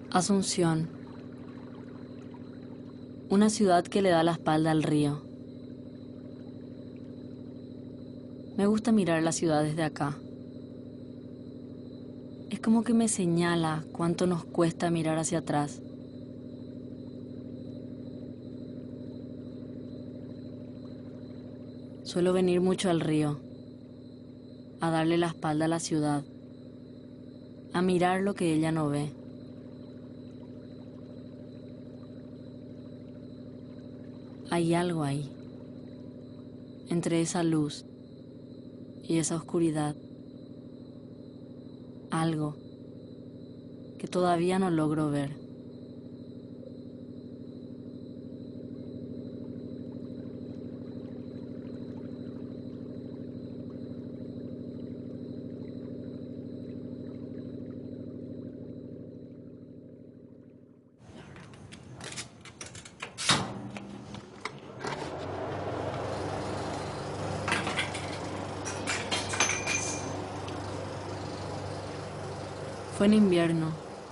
Asunción. Una ciudad que le da la espalda al río. Me gusta mirar la ciudad desde acá. Es como que me señala cuánto nos cuesta mirar hacia atrás. Suelo venir mucho al río, a darle la espalda a la ciudad, a mirar lo que ella no ve. Hay algo ahí, entre esa luz y esa oscuridad. Algo que todavía no logro ver. Fue en invierno.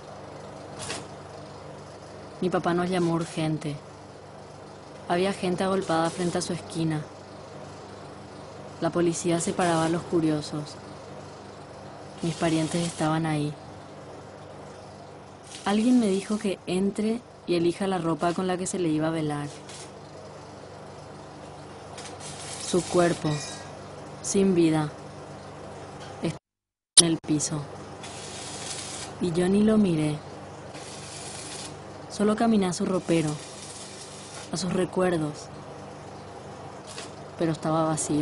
Mi papá nos llamó urgente. Había gente agolpada frente a su esquina. La policía separaba a los curiosos. Mis parientes estaban ahí. Alguien me dijo que entre y elija la ropa con la que se le iba a velar. Su cuerpo, sin vida, estaba en el piso. Y yo ni lo miré. Solo caminé a su ropero, a sus recuerdos, pero estaba vacío.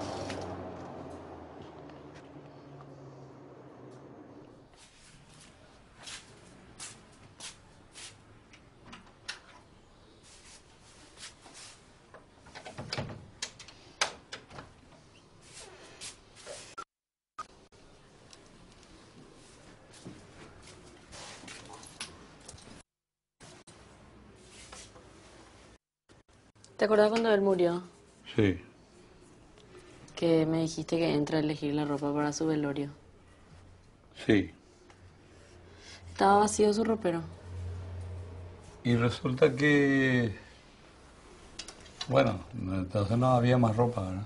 ¿Te acuerdas cuando él murió? Sí. Que me dijiste que entra a elegir la ropa para su velorio. Sí. Estaba vacío su ropero. Y resulta que... Bueno, entonces no había más ropa, ¿verdad?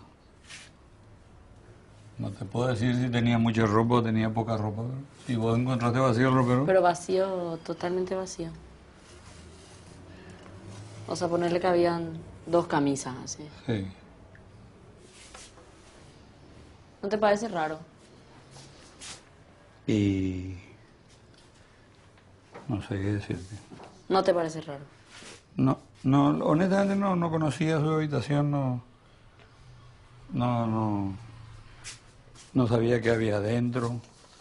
No te puedo decir si tenía mucha ropa o tenía poca ropa, ¿verdad? Si vos encontraste vacío el ropero... Pero vacío, totalmente vacío. O sea, ponerle que habían 2 camisas así. Sí. ¿No te parece raro? Y... no sé qué decirte. ¿No te parece raro? No, honestamente no conocía su habitación, no sabía qué había adentro.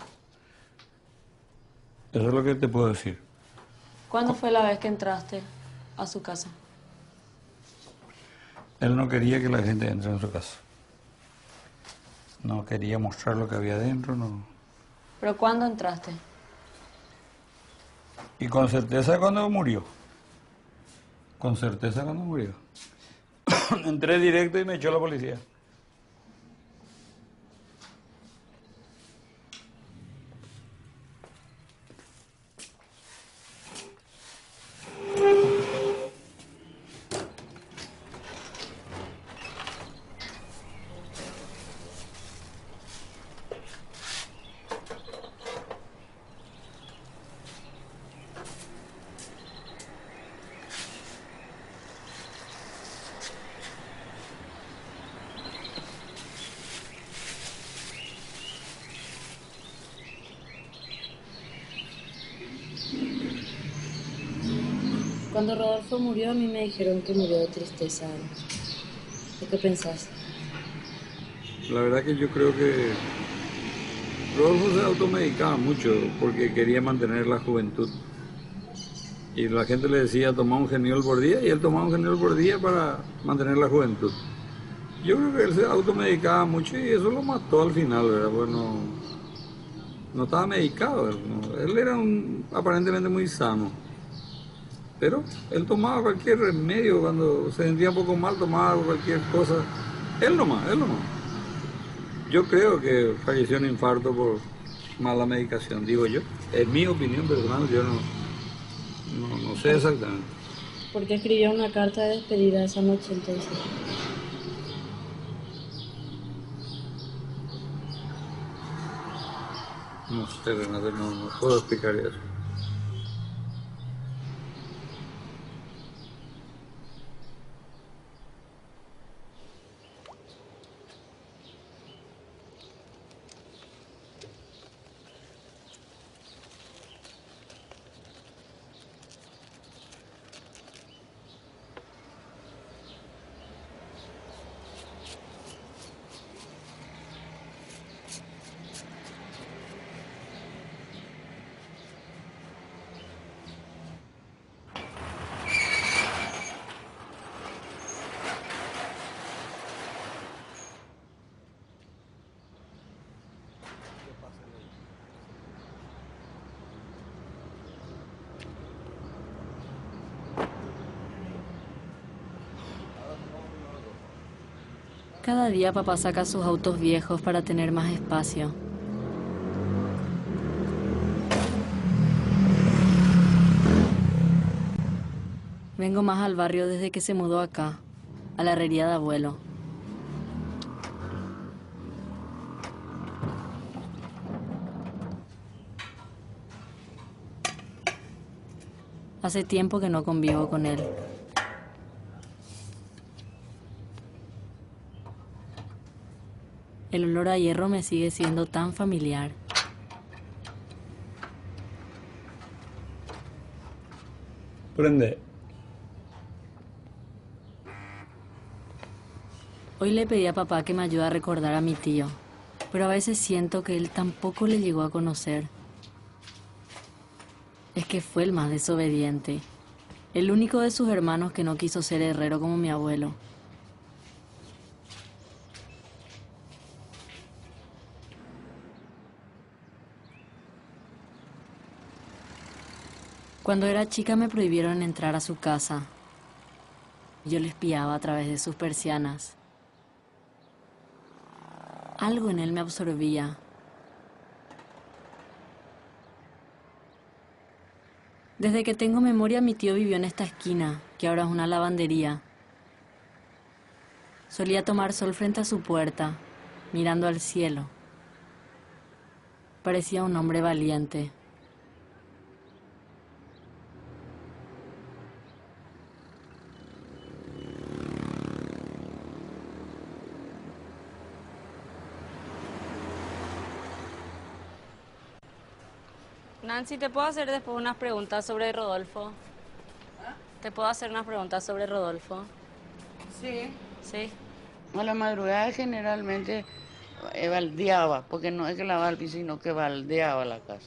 Eso es lo que te puedo decir. ¿Cuándo fue la vez que entraste a su casa? Él no quería que la gente entre en su casa. No quería mostrar lo que había adentro, no. ¿Pero cuándo entraste? Y con certeza cuando murió. Con certeza cuando murió. Entré directo y me echó la policía. Cuando Rodolfo murió, a mí me dijeron que murió de tristeza. ¿De qué pensás? La verdad que yo creo que Rodolfo se automedicaba mucho porque quería mantener la juventud. Y la gente le decía, toma un geniol por día, y él tomaba un geniol por día para mantener la juventud. Yo creo que él se automedicaba mucho y eso lo mató al final, ¿verdad? Pues no estaba medicado, él era aparentemente muy sano. Pero él tomaba cualquier remedio, cuando se sentía un poco mal tomaba cualquier cosa. Él nomás. Yo creo que falleció en infarto por mala medicación, digo yo. Es mi opinión personal, yo No sé exactamente. ¿Por qué escribió una carta de despedida esa noche entonces? No sé, Renata, no puedo explicar eso. Cada día papá saca sus autos viejos para tener más espacio. Vengo más al barrio desde que se mudó acá, a la herrería de abuelo. Hace tiempo que no convivo con él. El olor a hierro me sigue siendo tan familiar. Prende. Hoy le pedí a papá que me ayude a recordar a mi tío, pero a veces siento que él tampoco le llegó a conocer. Es que fue el más desobediente, el único de sus hermanos que no quiso ser herrero como mi abuelo. Cuando era chica me prohibieron entrar a su casa. Yo le espiaba a través de sus persianas. Algo en él me absorbía. Desde que tengo memoria, mi tío vivió en esta esquina, que ahora es una lavandería. Solía tomar sol frente a su puerta, mirando al cielo. Parecía un hombre valiente. Nancy, ¿te puedo hacer después unas preguntas sobre Rodolfo? ¿Te puedo hacer unas preguntas sobre Rodolfo? Sí. Sí. A la madrugada generalmente baldeaba, porque no es que lavaba el piso, sino que baldeaba la casa.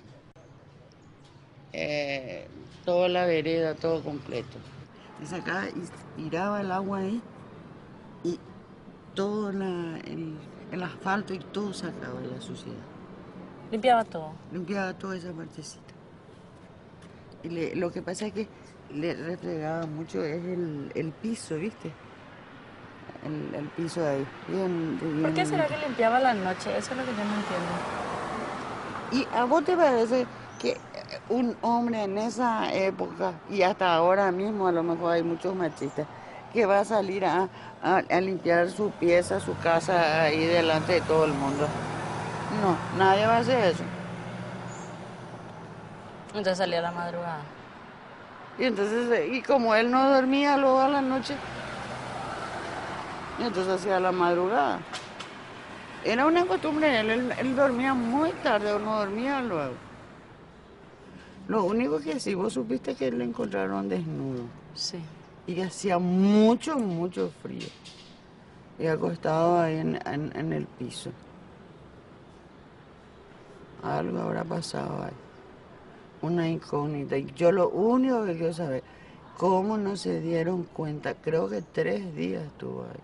Toda la vereda, todo completo. Y sacaba y tiraba el agua ahí y todo el asfalto y todo sacaba la suciedad. Limpiaba todo. Limpiaba toda esa partecita. Y lo que pasa es que le refregaba mucho es el piso, ¿viste? El piso de ahí. ¿Por qué será que limpiaba la noche? Eso es lo que yo no entiendo. ¿Y a vos te parece que un hombre en esa época, y hasta ahora mismo a lo mejor hay muchos machistas, que va a salir a limpiar su pieza, su casa ahí delante de todo el mundo? No, nadie va a hacer eso. Entonces salía a la madrugada. Y entonces, y como él no dormía luego a la noche, y entonces hacía la madrugada. Era una costumbre de él dormía muy tarde o no dormía luego. Lo único que sí, vos supiste que le encontraron desnudo. Sí. Y que hacía mucho, mucho frío. Y acostado ahí en el piso. Algo habrá pasado ahí. Una incógnita. Y yo lo único que quiero saber, ¿cómo no se dieron cuenta? Creo que 3 días estuvo ahí.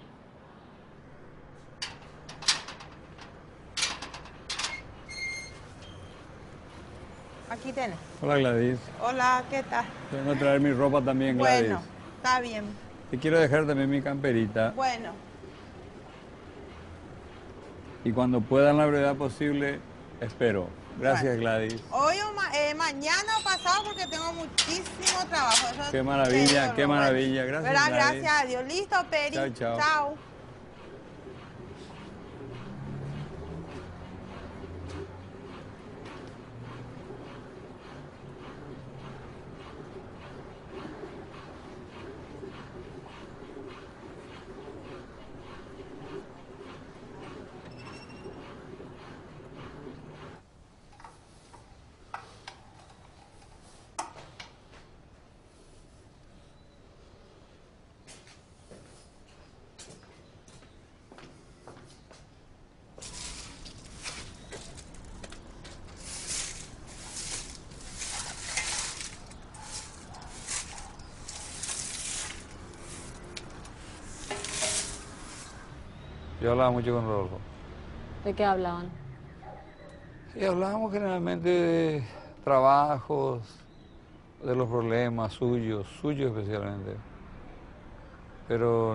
Aquí tenés. Hola, Gladys. Hola, ¿qué tal? Vengo a traer mi ropa también, Gladys. Bueno, está bien. Te quiero dejar también mi camperita. Bueno, Y cuando pueda, en la brevedad posible, Espero. Gracias, Gladys. Hoy o mañana o pasado porque tengo muchísimo trabajo. Eso Qué maravilla, qué maravilla. Gracias, ¿verdad? Gladys. Gracias a Dios. Listo, Peri. Chao, chao. Chao. Yo hablaba mucho con Rodolfo. ¿De qué hablaban? Y hablábamos generalmente de trabajos, de los problemas suyos especialmente. Pero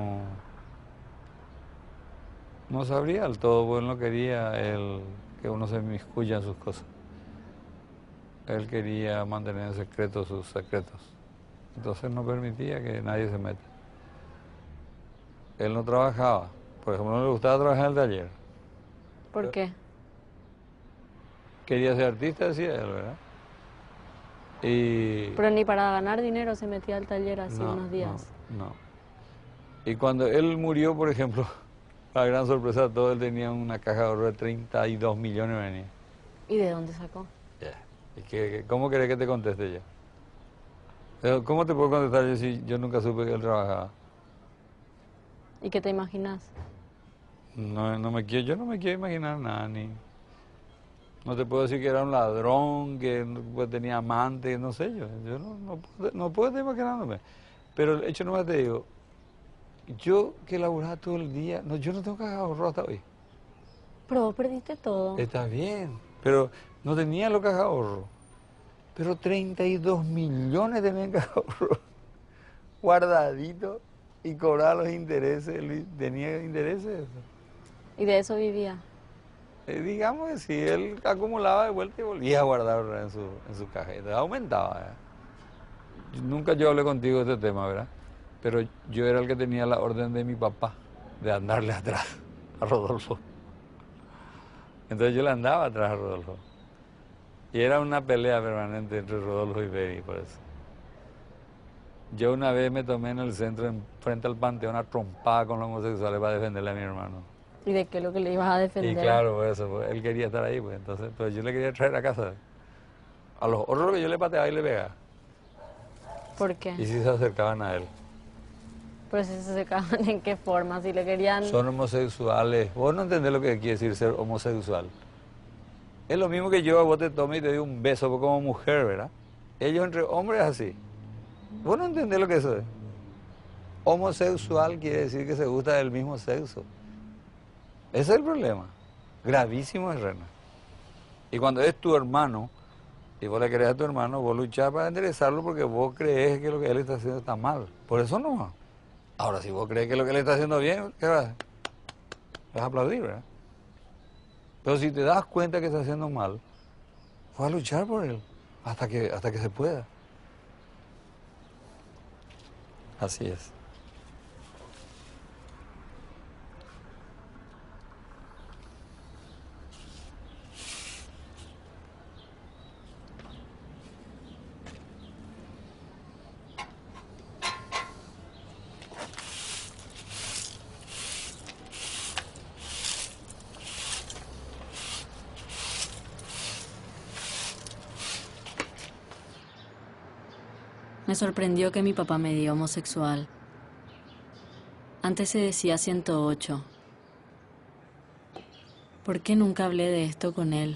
no sabría del todo, porque él no quería que uno se inmiscuya en sus cosas. Él quería mantener en secreto sus secretos. Entonces no permitía que nadie se meta. Él no trabajaba. Por ejemplo, no le gustaba trabajar en el taller. ¿Por qué? Quería ser artista, decía él, ¿verdad? Y... Pero ni para ganar dinero se metía al taller así unos días. No. Y cuando él murió, por ejemplo, la gran sorpresa de todo, él tenía una caja de ahorro de 32 millones venía. ¿Y de dónde sacó? ¿Y cómo querés que te conteste yo? ¿Cómo te puedo contestar yo si yo nunca supe que él trabajaba? ¿Y qué te imaginas? Yo no me quiero imaginar nada, no te puedo decir que era un ladrón, que tenía amantes, no sé yo no puedo estar imaginándome. Pero el hecho nomás te digo, yo que laburaba todo el día, yo no tengo que ahorrar hasta hoy. Pero vos perdiste todo. Está bien, pero no tenía lo que ahorro. Pero 32 millones tenía que ahorro, guardadito, y cobraba los intereses, tenía intereses. ¿Y de eso vivía? Digamos que sí, él acumulaba de vuelta y volvía a guardar en su caja. Entonces aumentaba. Nunca yo hablé contigo de este tema, ¿verdad? Pero yo era el que tenía la orden de mi papá de andarle atrás a Rodolfo. Entonces yo le andaba atrás a Rodolfo. Y era una pelea permanente entre Rodolfo y Peri, por eso. Yo una vez me tomé en el centro, frente al Panteón, a trompada con los homosexuales para defenderle a mi hermano. ¿Y de qué es lo que le ibas a defender? Y claro, por eso, pues, él quería estar ahí, pues entonces pues yo le quería traer a casa. A los otros que yo le pateaba y le pegaba. ¿Por qué? Y si se acercaban a él. Pero si se acercaban, ¿en qué forma? Si le querían... Son homosexuales. Vos no entendés lo que quiere decir ser homosexual. Es lo mismo que yo a vos te tome y te doy un beso como mujer, ¿verdad? Ellos entre hombres así. Vos no entendés lo que eso es. Homosexual quiere decir que se gusta del mismo sexo. Ese es el problema. Gravísimo es, Rena. Y cuando es tu hermano, y vos le querés a tu hermano, vos luchás para enderezarlo porque vos crees que lo que él está haciendo está mal. Por eso no. Ahora, si vos crees que lo que él está haciendo bien, ¿qué vas? Vas a aplaudir, ¿verdad? Pero si te das cuenta que está haciendo mal, vas a luchar por él hasta que se pueda. Así es. Me sorprendió que mi papá me diga homosexual. Antes se decía 108. ¿Por qué nunca hablé de esto con él?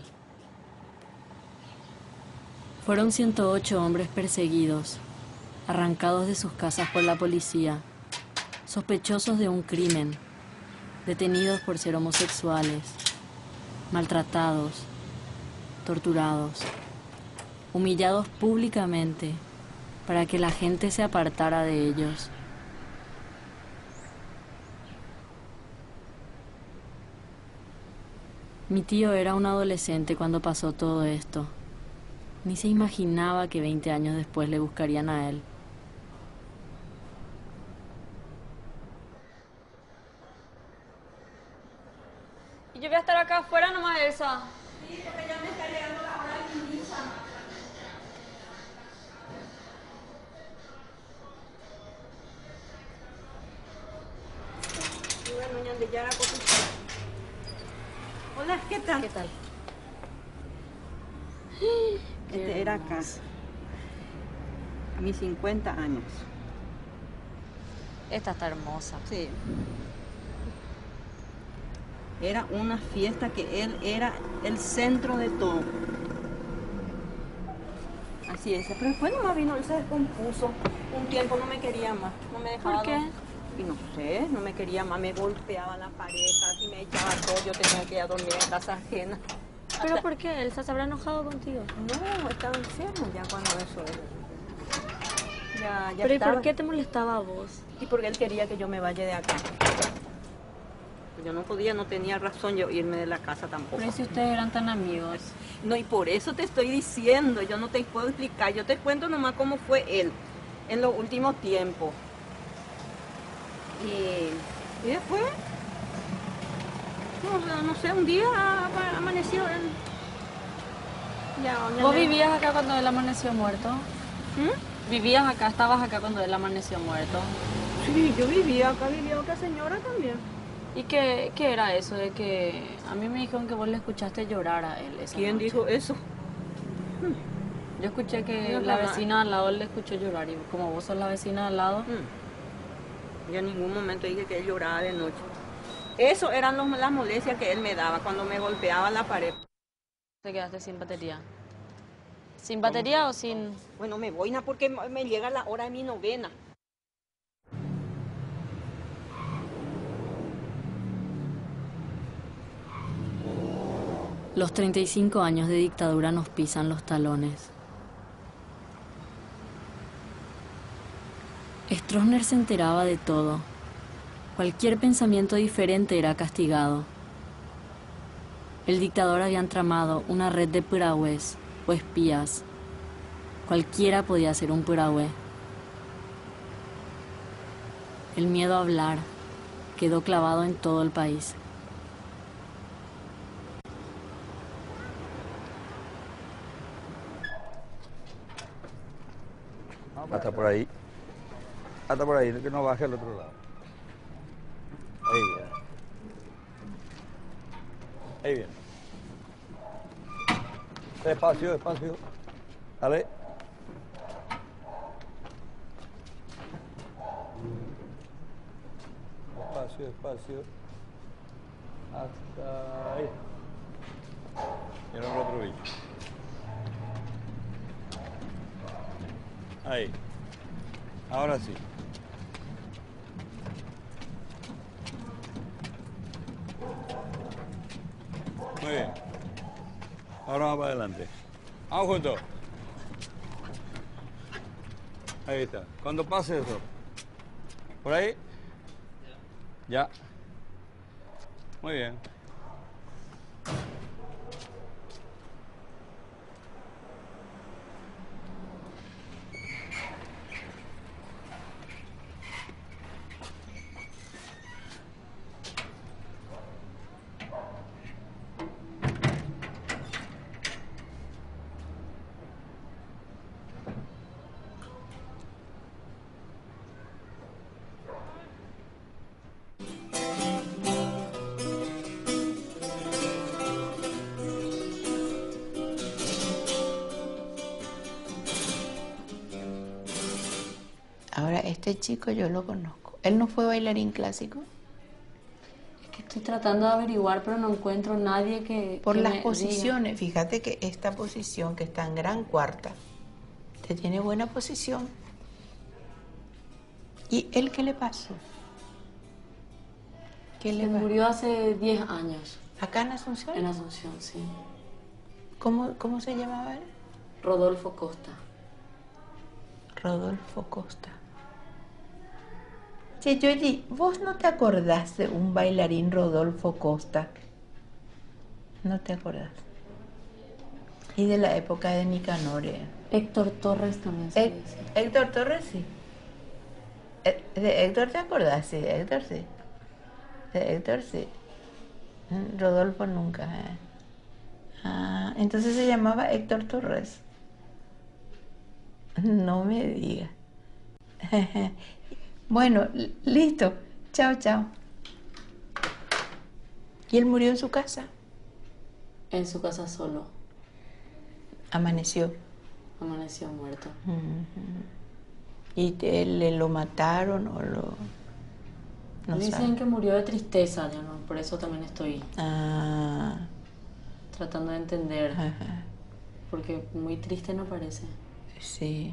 Fueron 108 hombres perseguidos, arrancados de sus casas por la policía, sospechosos de un crimen, detenidos por ser homosexuales, maltratados, torturados, humillados públicamente para que la gente se apartara de ellos. Mi tío era un adolescente cuando pasó todo esto. Ni se imaginaba que 20 años después le buscarían a él. Y yo voy a estar acá afuera nomás, Elsa. Sí, porque ya me está llegando la hora de mi misa. Y bueno, ñande, ya la cosa. Hola, ¿qué tal? ¿Qué tal? Este era acá. A mis 50 años. Esta está hermosa. Sí. Era una fiesta que él era el centro de todo. Así es. Pero después nomás vino, él se descompuso. Un tiempo no me quería más. No me dejaba. ¿Por qué? Y no sé, no me quería más. Me golpeaba la pareja, así me echaba todo. Yo tenía que ir a dormir en casa ajena. ¿Pero por qué? ¿Elsa se habrá enojado contigo? No, estaba enfermo ya cuando eso era. Ya ¿Pero y estaba. por qué te molestaba a vos? Y porque él quería que yo me vaya de acá. Yo no podía, no tenía razón yo irme de la casa tampoco. Pero si ustedes eran tan amigos. No, y por eso te estoy diciendo, yo no te puedo explicar, yo te cuento nomás cómo fue él en los últimos tiempos. Y después, no sé, un día amaneció él. Ya, ¿Vos vivías acá cuando él amaneció muerto? ¿Mm? ¿Vivías acá? ¿Estabas acá cuando él amaneció muerto? Sí, yo vivía otra señora también. ¿Y qué era eso de que a mí me dijeron que vos le escuchaste llorar a él esa ¿Quién noche? dijo eso? Yo escuché que No, la jamás. vecina al lado le escuchó llorar y como vos sos la vecina al lado, Yo en ningún momento dije que él lloraba de noche. Eso eran las molestias que él me daba cuando me golpeaba la pared. te quedaste sin batería. ¿Sin batería o sin...? Bueno, me voy, porque me llega la hora de mi novena. Los 35 años de dictadura nos pisan los talones. Stroessner se enteraba de todo. Cualquier pensamiento diferente era castigado. El dictador había tramado una red de purahúes o espías. Cualquiera podía ser un purahue. El miedo a hablar quedó clavado en todo el país. Hasta por ahí. Hasta por ahí, que no baje al otro lado. Ahí bien. Ahí bien. Despacio, despacio. Dale. Despacio, despacio. Hasta ahí. Y ahora el otro bicho. Ahí. Ahora sí. Muy bien. Ahora vamos para adelante. Vamos juntos. Ahí está. Cuando pase eso. ¿Por ahí? Ya. Muy bien. Ahora, este chico yo lo conozco. ¿Él no fue bailarín clásico? Es que estoy tratando de averiguar, pero no encuentro nadie que Por que las me posiciones, fíjate que esta posición que está en gran cuarta, te tiene buena posición. ¿Y él qué le pasó? ¿Qué diga. le Se pasó? murió hace 10 años ¿Acá en Asunción? en Asunción, sí. ¿Cómo se llamaba él? Rodolfo Costa. Rodolfo Costa. Che, Yoyi, ¿vos no te acordás de un bailarín Rodolfo Costa? No te acordás. Y de la época de Nicanor. Héctor Torres también se dice. Héctor Torres, sí. De Héctor te acordás, sí, de Héctor sí. De Héctor sí. Rodolfo nunca. Ah, entonces se llamaba Héctor Torres. No me digas. Bueno, listo. Chao, chao. ¿Y él murió en su casa? En su casa solo. Amaneció. Amaneció muerto. ¿Y le lo mataron o lo...? No Dicen sabe. que murió de tristeza, yo no, por eso también estoy Ah, tratando de entender. ajá, Porque muy triste no parece. sí.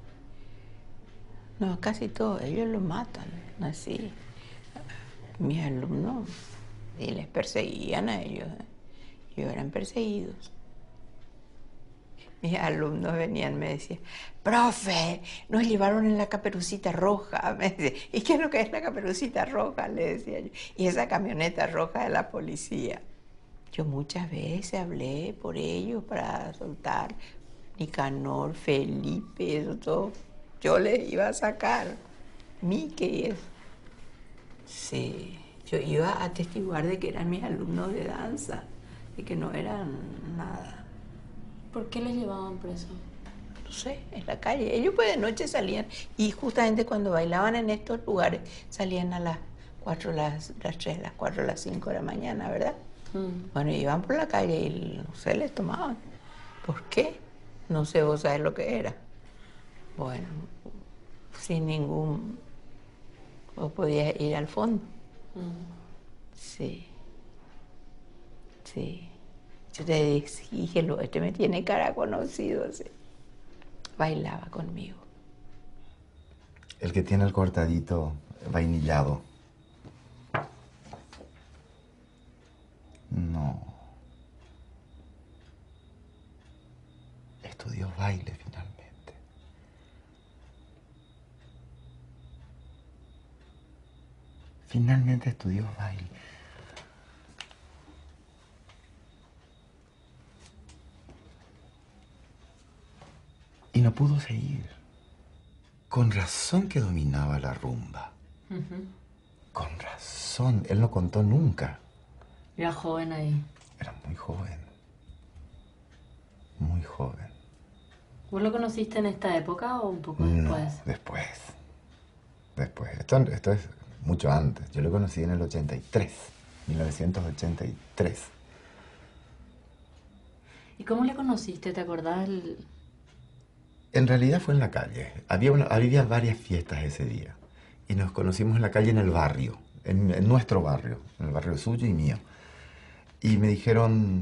No, casi todos ellos lo matan, así. Mis alumnos, y les perseguían a ellos. Ellos eran perseguidos. Mis alumnos venían, me decían, profe, nos llevaron en la Caperucita Roja. Me decía, ¿y qué es lo que es la Caperucita Roja? Le decía yo. Y esa camioneta roja de la policía. Yo muchas veces hablé por ellos para soltar Nicanor, Felipe, eso todo. Yo les iba a sacar. Mickey, eso. Sí, yo iba a atestiguar de que eran mis alumnos de danza, de que no eran nada. ¿Por qué les llevaban presos? No sé, en la calle. Ellos pues de noche salían y justamente cuando bailaban en estos lugares salían a las 4, las 3, las 4, las 5 de la mañana, ¿verdad? Bueno, iban por la calle y no sé, les tomaban. ¿Por qué? No sé, vos sabés lo que era. Bueno, sin ningún... Vos podías ir al fondo. Sí. Sí. Yo te dije, este me tiene cara conocido, sí. Bailaba conmigo. El que tiene el cortadito vainillado. No. Estudió baile finalmente. Finalmente estudió baile. Y no pudo seguir. Con razón que dominaba la rumba. Con razón. Él no contó nunca. Era joven ahí. Era muy joven. Muy joven. ¿Vos lo conociste en esta época o un poco No, después? después. Después. Esto es mucho antes. Yo lo conocí en el 83. 1983. ¿Y cómo le conociste? ¿Te acordás? En realidad fue en la calle. Había varias fiestas ese día. Y nos conocimos en la calle, en el barrio. En nuestro barrio. En el barrio suyo y mío. Y me dijeron...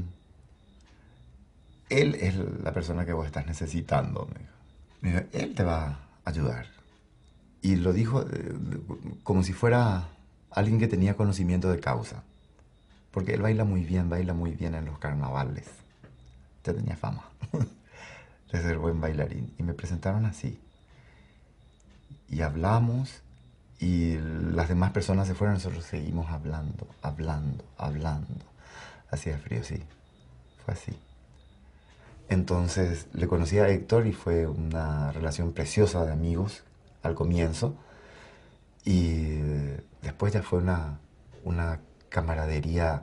Él es la persona que vos estás necesitando. Me dijo, él te va a ayudar. Y lo dijo como si fuera alguien que tenía conocimiento de causa. Porque él baila muy bien en los carnavales. Ya tenía fama de ser buen bailarín. Y me presentaron así. Y hablamos, y las demás personas se fueron, nosotros seguimos hablando. Hacía frío, sí. Fue así. Entonces le conocí a Héctor y fue una relación preciosa de amigos al comienzo. Y después ya fue una camaradería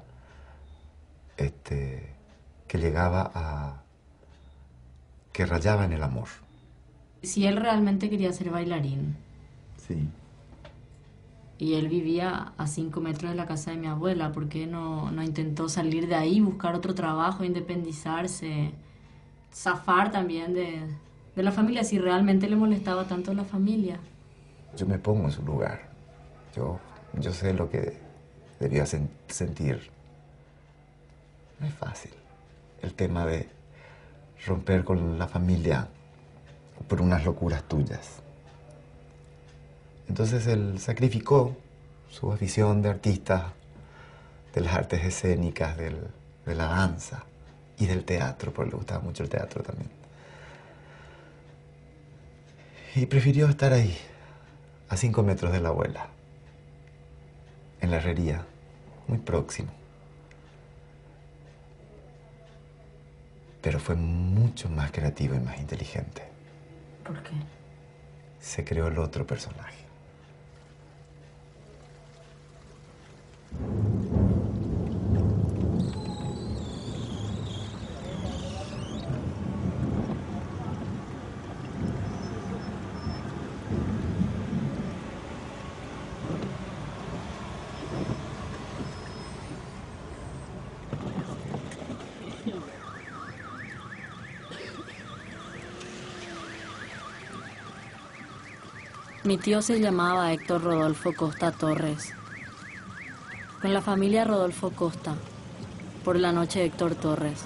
que llegaba a... que rayaba en el amor. Si él realmente quería ser bailarín. Sí. Y él vivía a 5 metros de la casa de mi abuela, ¿por qué no intentó salir de ahí, buscar otro trabajo, independizarse, zafar también de la familia, si realmente le molestaba tanto la familia? Yo me pongo en su lugar. Yo sé lo que debía sentir. No es fácil el tema de romper con la familia por unas locuras tuyas. Entonces él sacrificó su afición de artista, de las artes escénicas, de la danza y del teatro, porque le gustaba mucho el teatro también. Y prefirió estar ahí, a 5 metros de la abuela, en la herrería, muy próximo. pero fue mucho más creativo y más inteligente. ¿Por qué? Se creó el otro personaje. Mi tío se llamaba Héctor Rodolfo Costa Torres. Con la familia Rodolfo Costa. Por la noche Héctor Torres.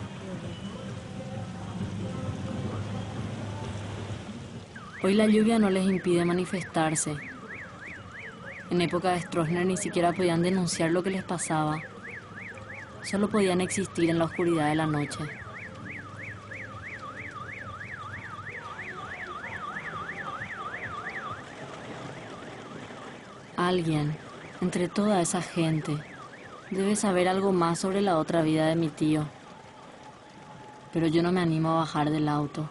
Hoy la lluvia no les impide manifestarse. En época de Stroessner ni siquiera podían denunciar lo que les pasaba. Solo podían existir en la oscuridad de la noche. Alguien, entre toda esa gente, debe saber algo más sobre la otra vida de mi tío. Pero yo no me animo a bajar del auto.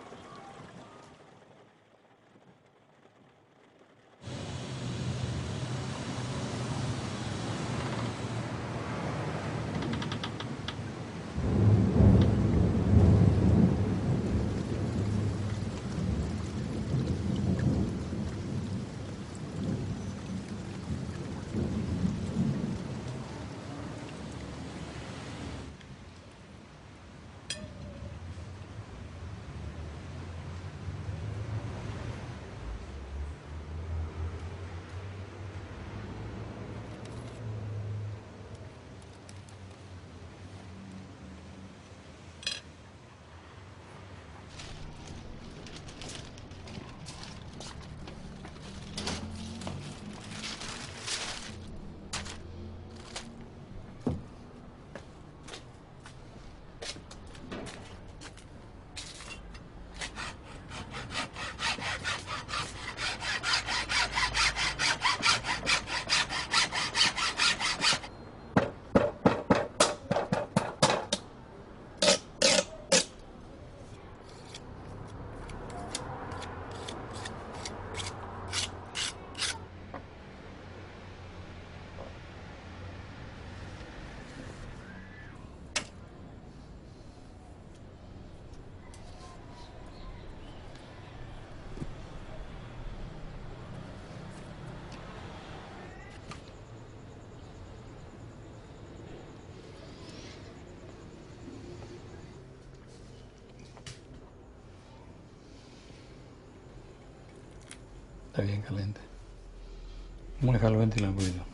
Está bien caliente. Vamos a dejarlo ventilar un poquito.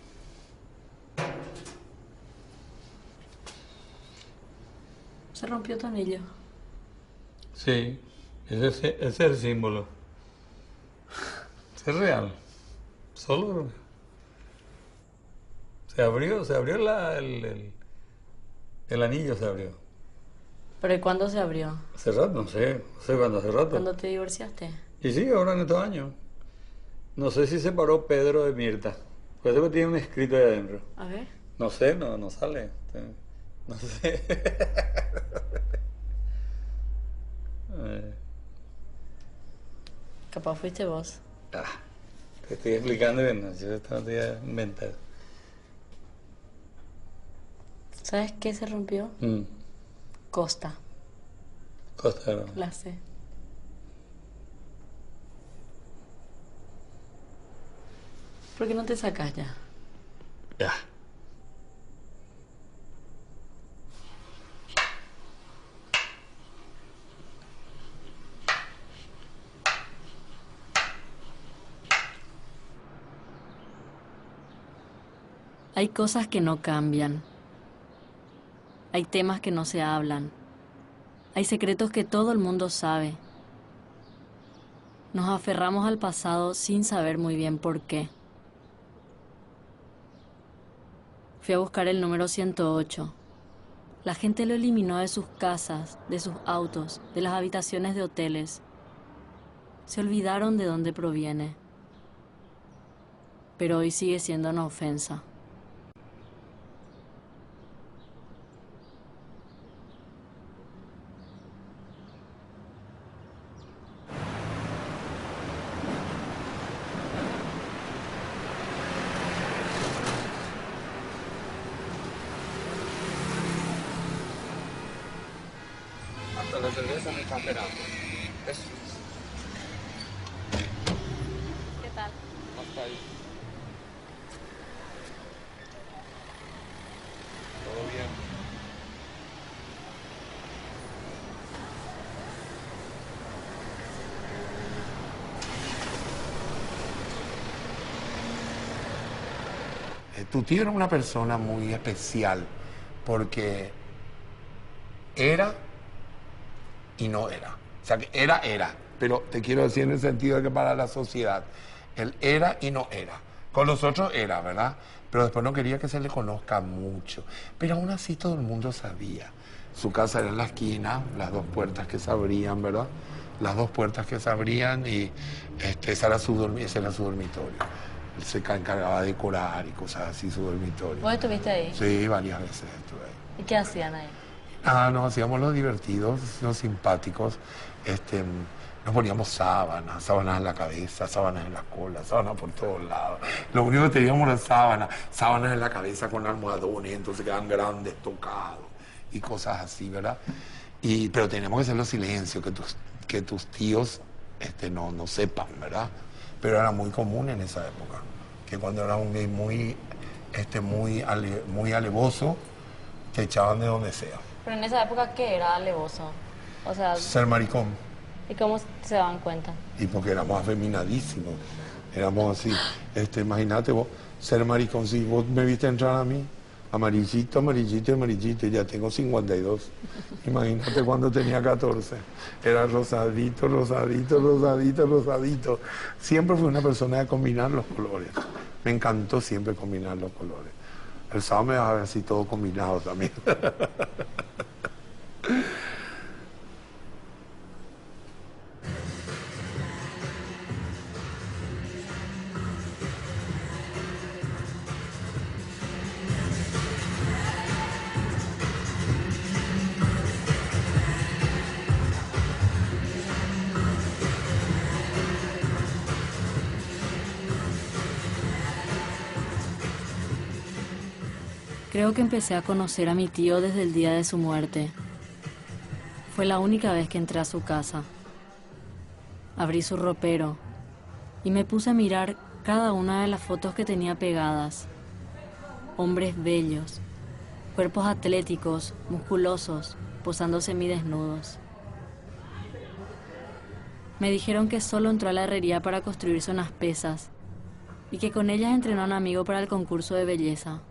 Se rompió tu anillo. Sí, ese es el símbolo. Es real. Solo se abrió el anillo se abrió. ¿Pero y cuándo se abrió? Hace rato, no sé cuándo, hace rato. ¿Cuándo te divorciaste? Y sí, ahora en estos años. No sé si se paró Pedro de Mirta. Pues eso tiene un escrito ahí adentro. A ver. No sé, no sale. No sé. Capaz fuiste vos. Te estoy explicando bien, ¿no? Yo esto no te voy a inventar. ¿Sabes qué se rompió? Costa. Costa, ¿no? La C. ¿Por qué no te sacas ya? Ya. Hay cosas que no cambian. Hay temas que no se hablan. Hay secretos que todo el mundo sabe. Nos aferramos al pasado sin saber muy bien por qué. Fui a buscar el número 108. La gente lo eliminó de sus casas, de sus autos, de las habitaciones de hoteles. Se olvidaron de dónde proviene. Pero hoy sigue siendo una ofensa. la cerveza me está esperando. Eso. ¿Qué tal? Hasta ahí. Todo bien. Tu tío era una persona muy especial porque era y no era. O sea, que era. Pero te quiero decir en el sentido de que para la sociedad, él era y no era. Con los otros era, ¿verdad? Pero después no quería que se le conozca mucho. Pero aún así todo el mundo sabía. Su casa era en la esquina, las dos puertas que se abrían, ¿verdad? Las dos puertas que se abrían y ese era su dormitorio. Él se encargaba de decorar y cosas así, su dormitorio. ¿Vos estuviste ahí? Sí, varias veces estuve ahí. ¿Y qué hacían ahí? Nos hacíamos los divertidos, los simpáticos. Nos poníamos sábanas en la cabeza, sábanas en la cola, sábanas por todos lados. Lo único que teníamos era sábanas en la cabeza con almohadones, entonces quedaban grandes, tocados y cosas así, ¿verdad? Pero teníamos que hacer los silencios, que tus tíos no sepan, ¿verdad? Pero era muy común en esa época, que cuando era un gay muy alevoso, te echaban de donde sea. Pero en esa época, ¿qué era alevoso? O sea... Ser maricón. ¿Y cómo se daban cuenta? Y porque éramos afeminadísimos, éramos así. Imagínate vos, ser maricón, si vos me viste entrar a mí, amarillito, amarillito, amarillito, y ya tengo 52. Imagínate cuando tenía 14. Era rosadito, rosadito, rosadito, rosadito. Siempre fui una persona de combinar los colores. Me encantó siempre combinar los colores. El sábado me va a ver así todo combinado también. Creo que empecé a conocer a mi tío desde el día de su muerte. Fue la única vez que entré a su casa. Abrí su ropero y me puse a mirar cada una de las fotos que tenía pegadas. Hombres bellos, cuerpos atléticos, musculosos, posando semidesnudos. Me dijeron que solo entró a la herrería para construirse unas pesas y que con ellas entrenó a un amigo para el concurso de belleza.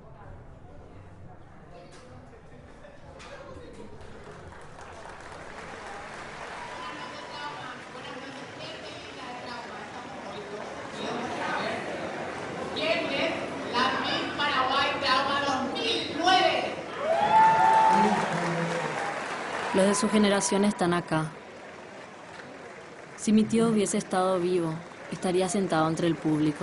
Los de su generación están acá. Si mi tío hubiese estado vivo, estaría sentado entre el público.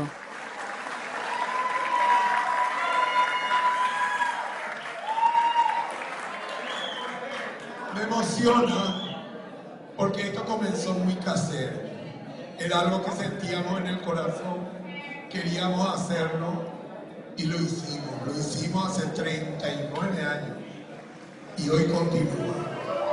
Me emociona porque esto comenzó muy casero. Era algo que sentíamos en el corazón, queríamos hacerlo y lo hicimos. Lo hicimos hace 39 años y hoy continúa.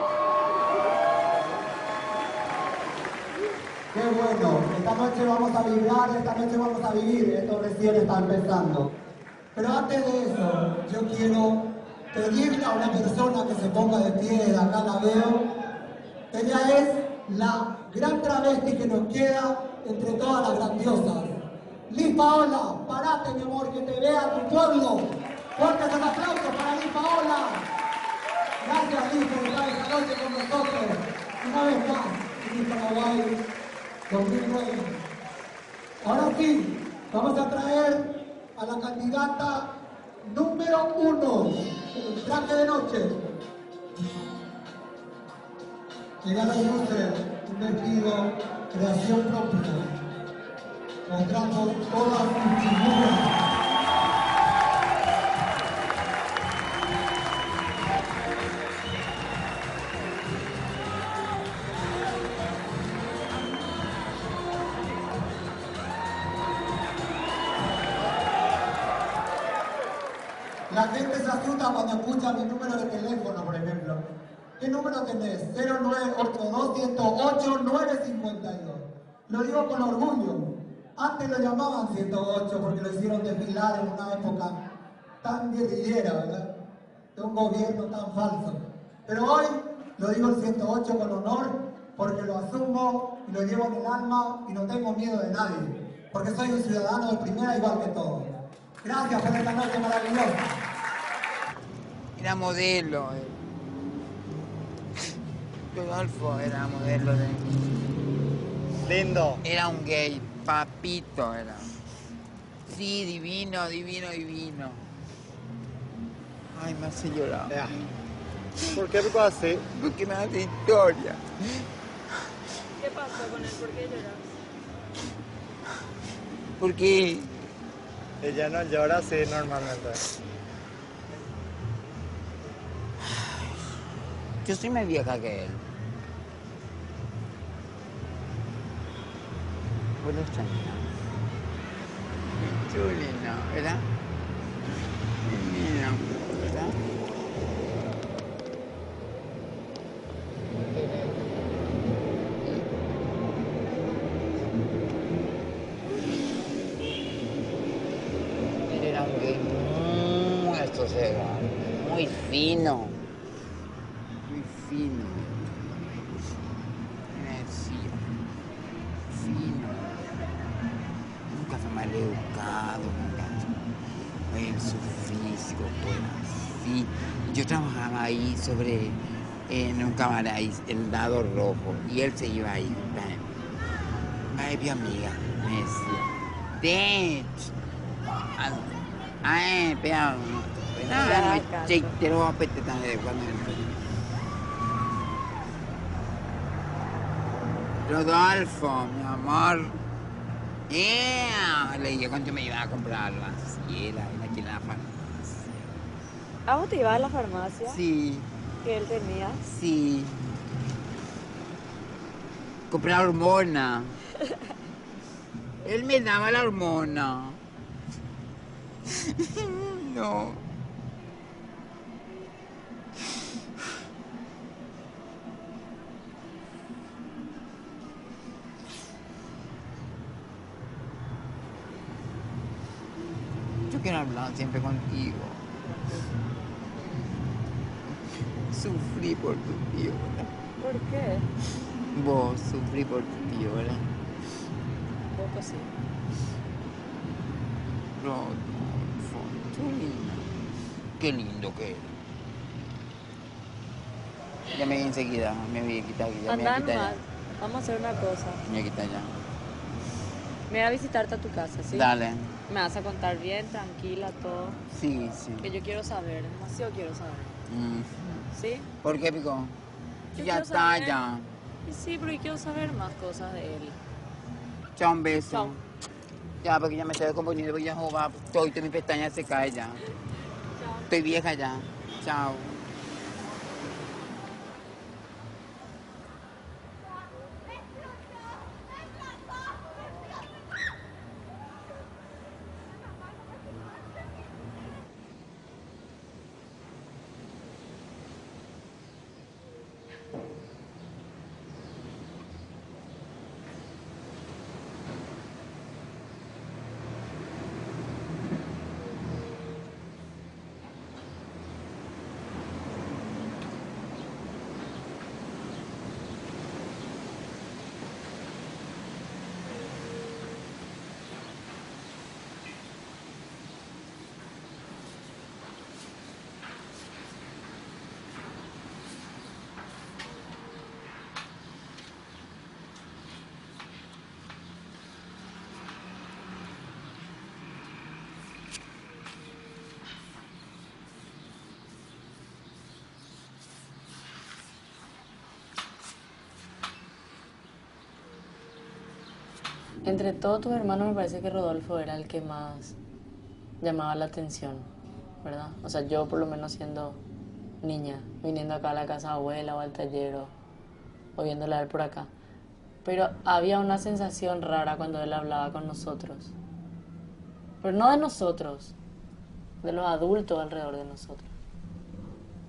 Qué bueno, esta noche vamos a vibrar, esta noche vamos a vivir, esto recién está empezando. Pero antes de eso, yo quiero pedirle a una persona que se ponga de pie, acá la veo. Ella es la gran travesti que nos queda entre todas las grandiosas. Liz Paola, parate mi amor, que te vea tu pueblo. Fuertes los aplausos para Liz Paola. Gracias Liz por estar esta noche con nosotros. Una vez más, Liz Paraguay 2009. Ahora sí, vamos a traer a la candidata número 1, el traje de noche. Llega a luce un vestido, creación propia, mostrando todas sus figuras. La gente se asusta cuando escucha mi número de teléfono, por ejemplo. ¿Qué número tenés? 0982-108-952. Lo digo con orgullo. Antes lo llamaban 108 porque lo hicieron desfilar en una época tan guerrillera, ¿verdad? De un gobierno tan falso. Pero hoy lo digo el 108 con honor porque lo asumo y lo llevo en el alma y no tengo miedo de nadie. Porque soy un ciudadano de primera igual que todos. Gracias por esta noche maravillosa. Era modelo. Rodolfo era modelo de... Lindo. Era un gay, papito era. Sí, divino, divino, divino. Ay, me hace llorar. Ya. ¿Por qué me así? Porque me hace historia. ¿Qué pasó con él? ¿Por qué lloras? Porque Ella no llora así normalmente. yo soy más vieja que él. Bueno, extraña. Chulino, ¿verdad? Mira, ¿verdad? Él era un gay muy asosegado, muy fino. Muy fino. Me decía, fino. Nunca fue mal educado, nunca. En su físico, pues así. Yo trabajaba ahí en un cámara, el lado rojo, y él se iba ahí. Ay, mi amiga, me decía, ay, pero, no, te lo voy a apretar de cuando Rodolfo, mi amor. Le dije cuánto me iba a comprar las hielas aquí en la farmacia. ¿A vos te ibas a la farmacia? Sí, ¿Que él tenía? sí. Comprar hormona. Él me daba la hormona. No. Yo quiero hablar siempre contigo. Sufrí por tu tío, ¿verdad? ¿Por qué? Vos sufrí por tu tío, ¿verdad? Un poco sí. Rodolfo, qué lindo. Qué lindo que eres. Ya me voy enseguida, me voy a quitar aquí. Ya me voy a Andá quitar nomás. ya. Vamos a hacer una cosa. Me voy a quitar ya. Me voy a visitarte a tu casa, ¿sí? Dale. Me vas a contar bien, tranquila, todo. Sí, sí. Que yo quiero saber, demasiado quiero saber. ¿Sí? ¿Por qué, Pico? Yo Ya quiero está, saber. ya. Y sí, pero yo quiero saber más cosas de él. Chao, un beso. Chao. Ya, porque ya me estoy descomponiendo, voy a jugar. Todo mi pestaña se cae ya. Chao. Estoy vieja ya. Chao. Entre todos tus hermanos me parece que Rodolfo era el que más llamaba la atención, ¿verdad? O sea, yo por lo menos siendo niña, viniendo acá a la casa de abuela o al taller o viéndola a él por acá. Pero había una sensación rara cuando él hablaba con nosotros. Pero no de nosotros, de los adultos alrededor de nosotros.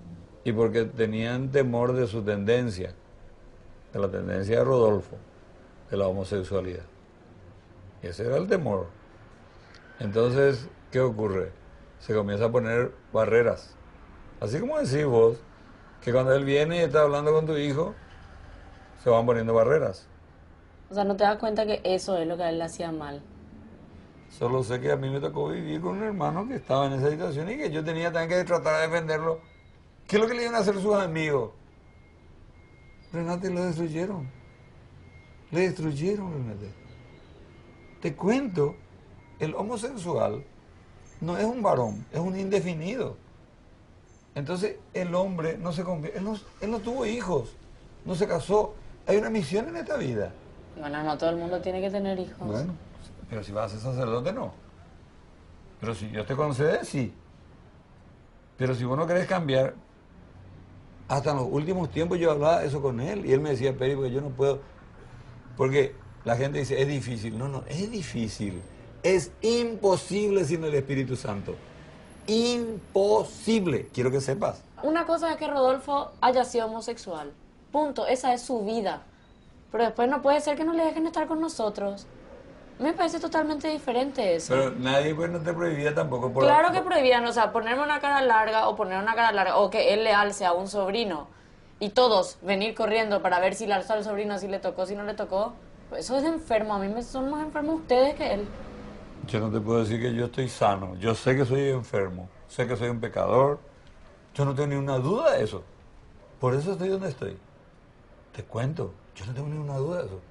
y porque tenían temor de su tendencia, de la tendencia de Rodolfo, de la homosexualidad. Ese era el temor. Entonces, ¿qué ocurre? Se comienza a poner barreras. Así como decís vos, que cuando él viene y está hablando con tu hijo, se van poniendo barreras. O sea, no te das cuenta que eso es lo que a él le hacía mal. Solo sé que a mí me tocó vivir con un hermano que estaba en esa situación y que yo tenía también que tratar de defenderlo. ¿Qué es lo que le iban a hacer sus amigos? Renate, lo destruyeron. Le destruyeron, Renate. Te cuento, el homosexual no es un varón, es un indefinido. Entonces el hombre no se convierte, él no tuvo hijos, no se casó. Hay una misión en esta vida. Bueno, no todo el mundo tiene que tener hijos. Bueno, pero si vas a ser sacerdote, no. Pero si Dios te concede, sí. Pero si vos no querés cambiar, hasta en los últimos tiempos yo hablaba eso con él y él me decía, Peri, porque yo no puedo. Porque la gente dice, es difícil. No, es difícil. Es imposible sin el Espíritu Santo. Imposible. Quiero que sepas. Una cosa es que Rodolfo haya sido homosexual. Punto. Esa es su vida. Pero después no puede ser que no le dejen estar con nosotros. Me parece totalmente diferente eso. Pero nadie pues no te prohibía tampoco. Claro que prohibían, o sea, ponerme una cara larga o poner una cara larga, o que él le alce a un sobrino y todos venir corriendo para ver si le alzó al sobrino, si le tocó, si no le tocó. Pues eso es enfermo, a mí me son más enfermos ustedes que él. Yo no te puedo decir que yo estoy sano. Yo sé que soy enfermo, sé que soy un pecador. Yo no tengo ni una duda de eso. Por eso estoy donde estoy. Te cuento, yo no tengo ni una duda de eso.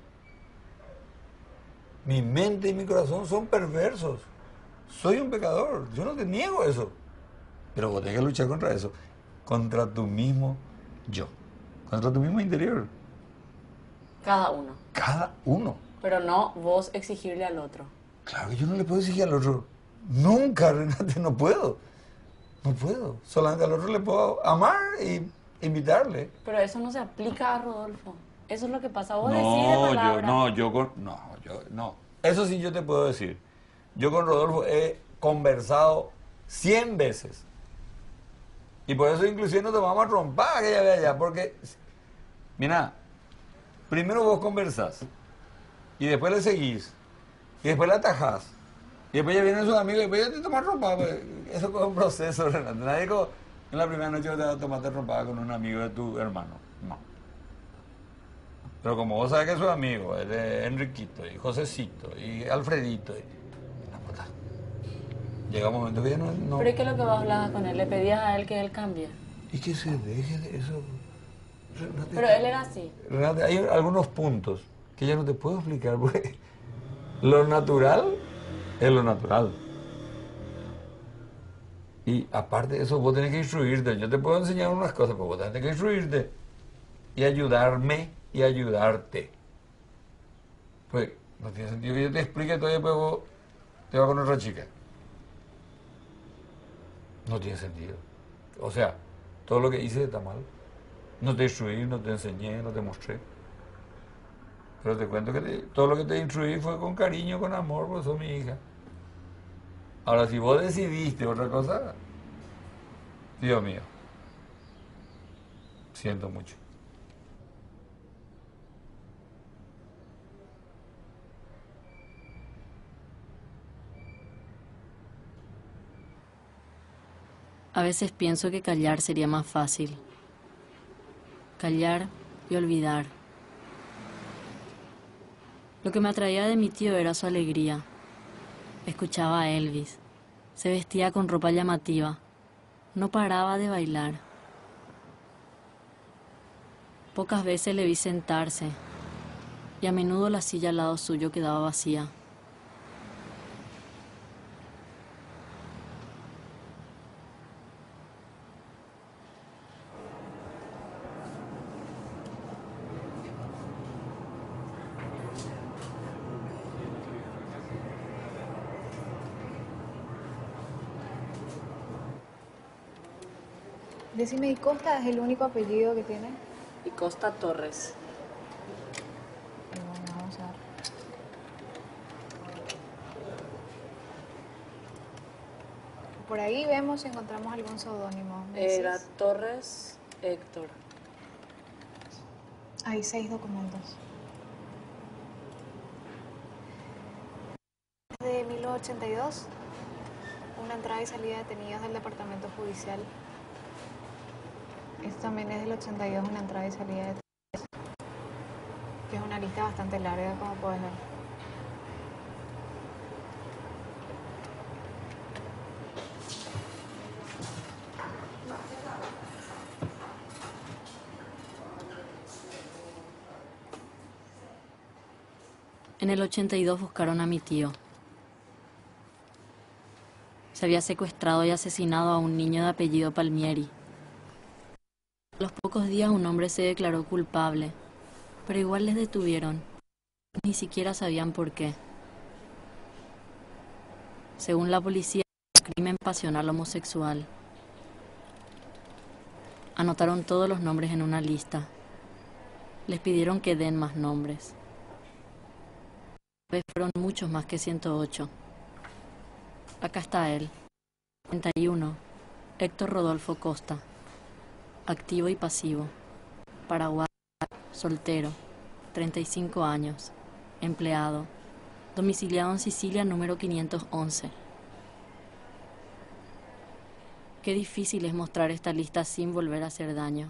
Mi mente y mi corazón son perversos. Soy un pecador, yo no te niego eso. Pero vos tenés que luchar contra eso. Contra tu mismo yo. Contra tu mismo interior. Cada uno. Cada uno. Pero no vos exigirle al otro. Claro que yo no le puedo exigir al otro. Nunca, Renate, no puedo. No puedo. Solamente al otro le puedo amar y invitarle. Pero eso no se aplica a Rodolfo. Eso es lo que pasa. Vos decís de palabra. No. Eso sí yo te puedo decir. Yo con Rodolfo he conversado 100 veces. Y por eso inclusive nos tomamos a trompar aquella vez allá. Porque, mira, primero vos conversás. Y después le seguís. Y después le atajás. Y después ya vienen sus amigos y después ya te tomas trompada. Pues, eso es un proceso, Renato. Nadie en la primera noche te va a tomarte trompada con un amigo de tu hermano. No. Pero como vos sabes que sus amigos, es de Enriquito, y Josecito, y Alfredito, llega un momento que ya no... ¿Pero y qué es lo que vos hablabas con él? ¿Le pedías a él que él cambie? Y que se deje de eso. Renate, pero él era así. Renate, hay algunos puntos que ya no te puedo explicar, porque lo natural es lo natural. Y aparte de eso, vos tenés que instruirte. Yo te puedo enseñar unas cosas, pero vos tenés que instruirte y ayudarme y ayudarte. Pues no tiene sentido que yo te explique todo y después vos te vas con otra chica. No tiene sentido. O sea, todo lo que hice está mal. No te instruí, no te enseñé, no te mostré. Pero te cuento que todo lo que te instruí fue con cariño, con amor, porque sos mi hija. Ahora, si vos decidiste otra cosa, Dios mío, siento mucho. A veces pienso que callar sería más fácil. Callar y olvidar. Lo que me atraía de mi tío era su alegría. Escuchaba a Elvis. Se vestía con ropa llamativa. No paraba de bailar. Pocas veces le vi sentarse y a menudo la silla al lado suyo quedaba vacía. Decime, ¿y Costa es el único apellido que tiene? Y Costa Torres. Bueno, vamos a ver. Por ahí vemos si encontramos algún seudónimo. Era Torres Héctor. Hay 6 documentos. De 1982, una entrada y salida de detenidos del departamento judicial. Esto también es del 82, una entrada y salida de detenidos, que es una lista bastante larga, como puedes ver. En el 82 buscaron a mi tío. Se había secuestrado y asesinado a un niño de apellido Palmieri. A los pocos días un hombre se declaró culpable, pero igual les detuvieron. Ni siquiera sabían por qué. Según la policía, era un crimen pasional homosexual. Anotaron todos los nombres en una lista. Les pidieron que den más nombres. Fueron muchos más que 108. Acá está él. 31. Héctor Rodolfo Costa. Activo y pasivo. Paraguayo. Soltero. 35 años. Empleado. Domiciliado en Sicilia número 511. Qué difícil es mostrar esta lista sin volver a hacer daño.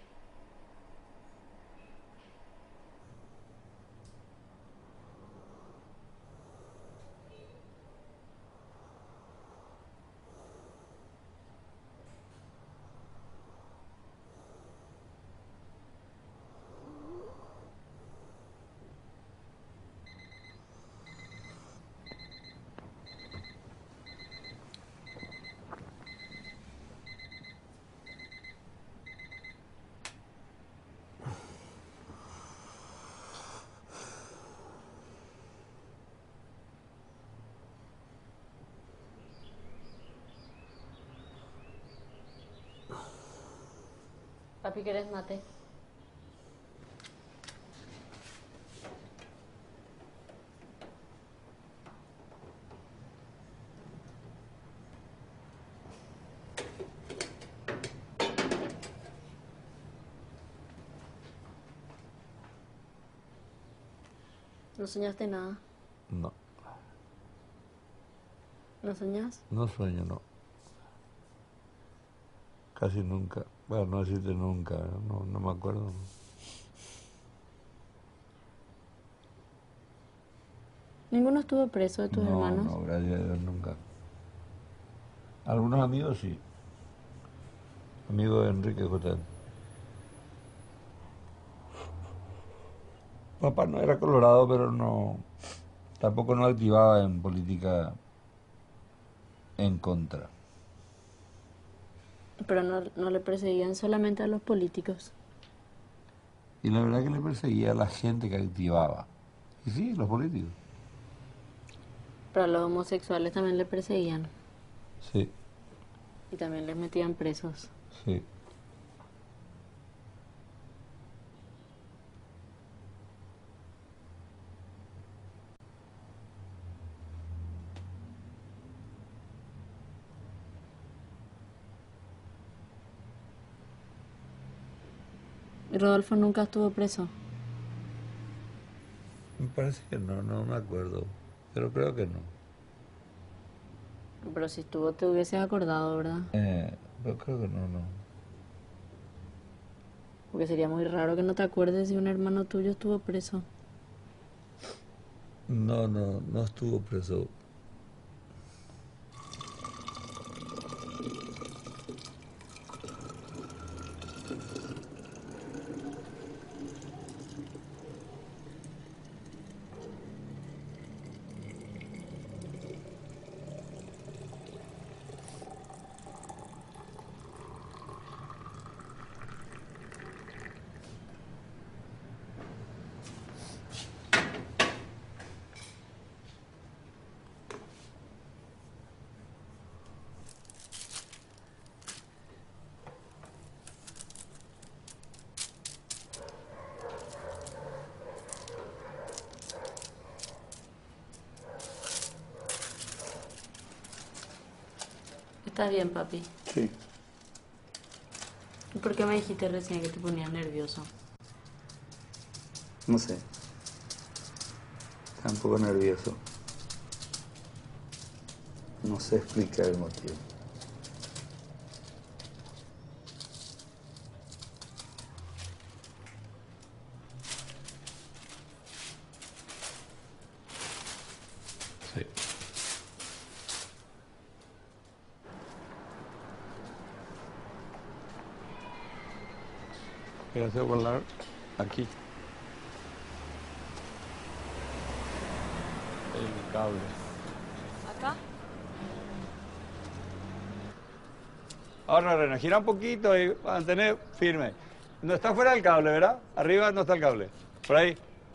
Papi, ¿querés mate? ¿No soñaste nada? No, ¿No soñás? no sueño, no. Casi nunca. Bueno, no decirte nunca, no me acuerdo. ¿Ninguno estuvo preso de tus hermanos? No, gracias a Dios, nunca. Algunos amigos sí. Amigo de Enrique J. Papá no era colorado, pero no, tampoco no activaba en política en contra. Pero no le perseguían solamente a los políticos. Y la verdad que le perseguía a la gente que activaba. Y sí, los políticos. Pero a los homosexuales también le perseguían. Sí, Y también les metían presos. sí. ¿Y Rodolfo nunca estuvo preso? Me parece que no me acuerdo. Pero creo que no. Pero si estuvo te hubieses acordado, ¿verdad? Pero creo que no. Porque sería muy raro que no te acuerdes si un hermano tuyo estuvo preso. No estuvo preso. ¿Estás bien, papi? Sí. ¿Por qué me dijiste recién que te ponías nervioso? No sé. Está un poco nervioso. No sé explicar el motivo. Sí. Quiero hacer volar aquí. El cable. ¿Acá? Ahora, Rena, gira un poquito y mantener firme. No está fuera del cable, ¿verdad? Arriba no está el cable. Por ahí.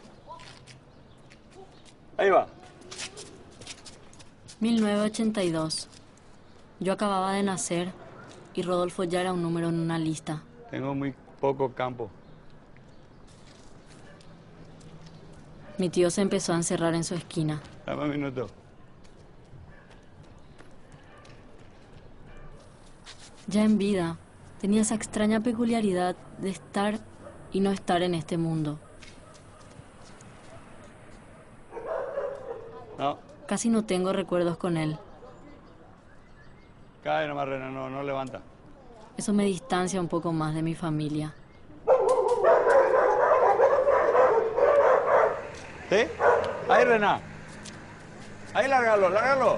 Ahí va. 1982. Yo acababa de nacer y Rodolfo ya era un número en una lista. Tengo muy poco campo. Mi tío se empezó a encerrar en su esquina. Dame un minuto. Ya en vida, tenía esa extraña peculiaridad de estar y no estar en este mundo. No, Casi no tengo recuerdos con él. cae nomás, Rena, no levanta. Eso me distancia un poco más de mi familia. ¿Sí? Ahí, Rena. Ahí, lárgalo, lárgalo.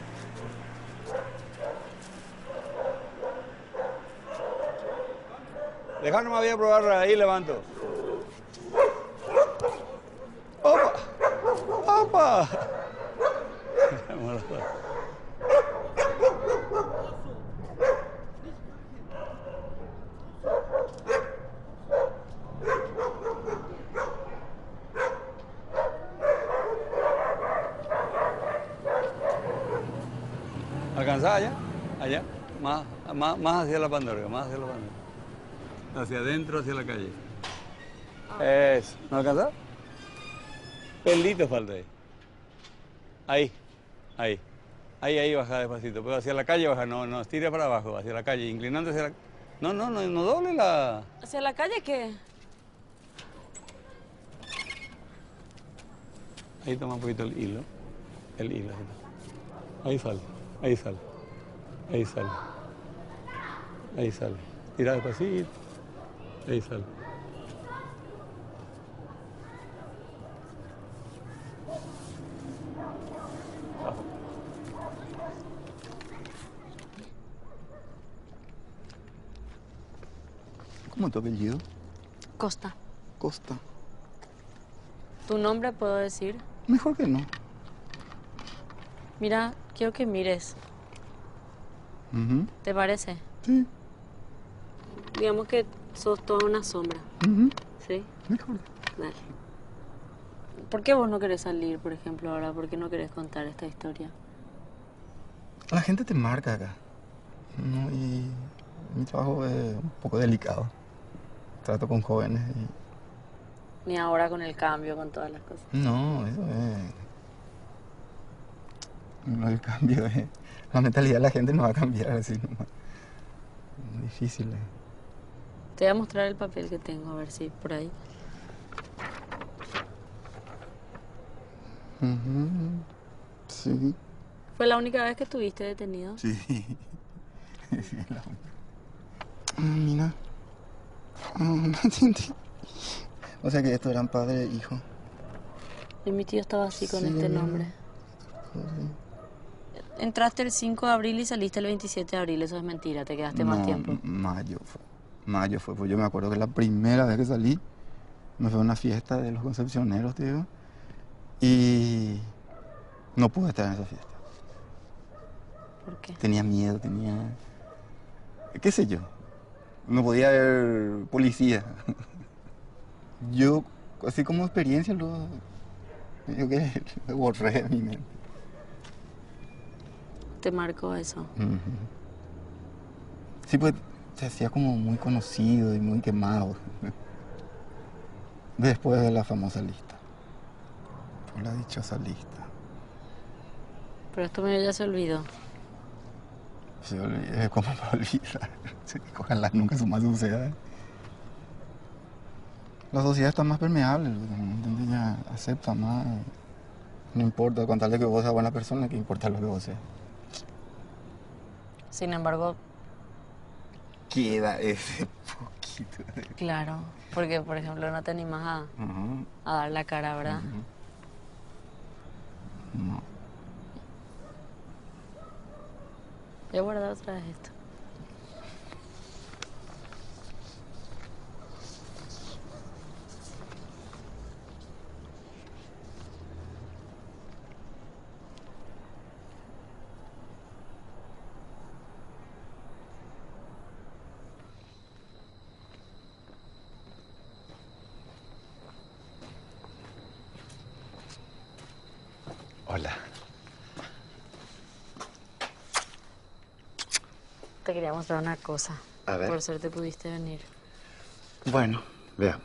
Deja nomás voy a probar, ahí levanto. ¡Opa! ¡Opa! ¿Alcanzás allá? Allá. Más hacia la Pandorga, más hacia la Pandorga. Hacia adentro, hacia la calle. Eso. ¿No alcanzás? Pelito falta ahí. Ahí. Ahí. Ahí baja despacito. Pero hacia la calle baja, no, estira para abajo, hacia la calle, inclinando hacia la... No doble la... ¿Hacia la calle qué? Ahí toma un poquito el hilo. El hilo. Ahí sale. Ahí sale. Ahí sale. Ahí sale. Tira despacito. Ahí sale. ¿Cómo es tu apellido? Costa. Costa. ¿Tu nombre puedo decir? Mejor que no. Mira, quiero que mires. Ujú. ¿Te parece? Sí. Digamos que sos toda una sombra. Ujú. ¿Sí? Mejor. Dale. ¿Por qué vos no querés salir, por ejemplo, ahora? ¿Por qué no querés contar esta historia? La gente te marca acá. ¿No? Y mi trabajo es un poco delicado. Trato con jóvenes y... Ni ahora con el cambio, con todas las cosas. No, eso es... No, el cambio es... La mentalidad de la gente no va a cambiar así nomás. Es difícil. Te voy a mostrar el papel que tengo, a ver si por ahí. Sí. ¿Fue la única vez que estuviste detenido? Sí. Sí, la única. Mira. No entendí. O sea que estos eran padre e hijo. Y mi tío estaba así con Sí. este nombre. Sí. Entraste el 5 de abril y saliste el 27 de abril. Eso es mentira, te quedaste más tiempo. Mayo fue. Mayo fue. Pues yo me acuerdo que la primera vez que salí me fue a una fiesta de los concepcioneros, te digo. Y no pude estar en esa fiesta. ¿Por qué? Tenía miedo, qué sé yo. No podía haber policía. Yo, así como experiencia, lo borré de mi mente. ¿Te marcó eso? Ujú. Sí, pues se hacía como muy conocido y muy quemado. Después de la famosa lista. Por la dichosa lista. Pero esto medio ya se olvidó. Sí, ¿cómo me olvidar? Sí, ojalá nunca eso más suceda. La sociedad está más permeable, ¿entendés? Ya acepta más. No importa, con tal de que vos seas buena persona, que importa lo que vos seas. Sin embargo, Queda ese poquito de... claro, porque por ejemplo no te animas a dar la cara, ¿verdad? No. Voy a guardar otra vez esto. Hola. Te quería mostrar una cosa. A ver. Por suerte pudiste venir. Bueno, veamos.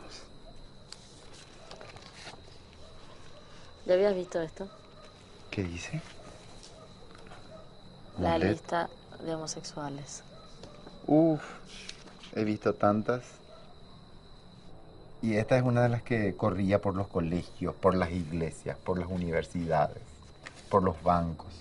¿Ya habías visto esto? ¿Qué dice? La Mulet. lista de homosexuales. Uf, he visto tantas. Y esta es una de las que corría por los colegios, por las iglesias, por las universidades, por los bancos.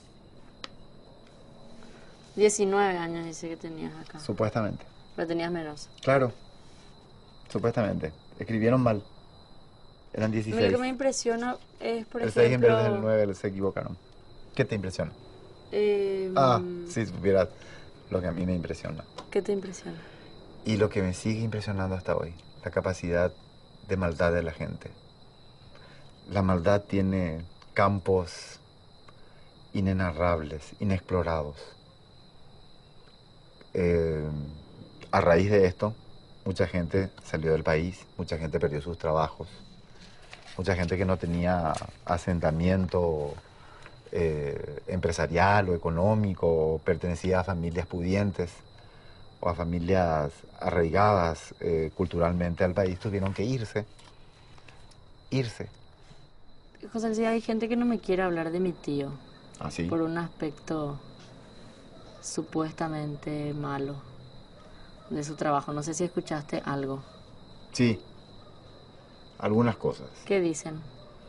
19 años dice que tenías acá. Supuestamente. Pero tenías menos. Claro. Supuestamente. Escribieron mal. Eran A mí 16. lo que me impresiona es, por El 6 en vez del ejemplo... 9 se equivocaron. ¿Qué te impresiona? eh, Si supieras lo que a mí me impresiona. ¿Qué te impresiona? Y lo que me sigue impresionando hasta hoy, la capacidad de maldad de la gente. La maldad tiene campos inenarrables, inexplorados. A raíz de esto, mucha gente salió del país, mucha gente perdió sus trabajos, mucha gente que no tenía asentamiento empresarial o económico, o pertenecía a familias pudientes o a familias arraigadas culturalmente al país, tuvieron que irse. José, sí, hay gente que no me quiere hablar de mi tío. ¿Ah, sí? Por un aspecto supuestamente malo de su trabajo. No sé si escuchaste algo. Sí, algunas cosas. ¿Qué dicen?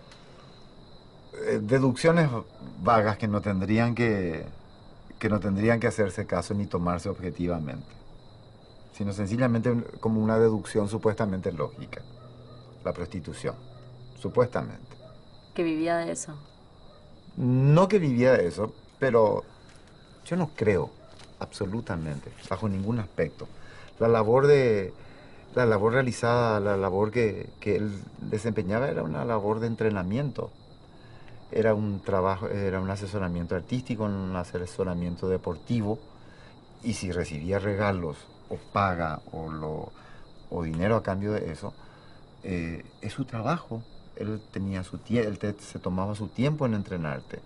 Deducciones vagas que no tendrían que hacerse caso ni tomarse objetivamente, sino sencillamente como una deducción supuestamente lógica. La prostitución, supuestamente. Que vivía de eso. No que vivía de eso, pero yo no creo absolutamente, bajo ningún aspecto. La labor realizada, la labor que él desempeñaba era una labor de entrenamiento. Era un trabajo, era un asesoramiento artístico, un asesoramiento deportivo, y si recibía regalos o paga o dinero a cambio de eso, es su trabajo. Él tenía se tomaba su tiempo en entrenarte.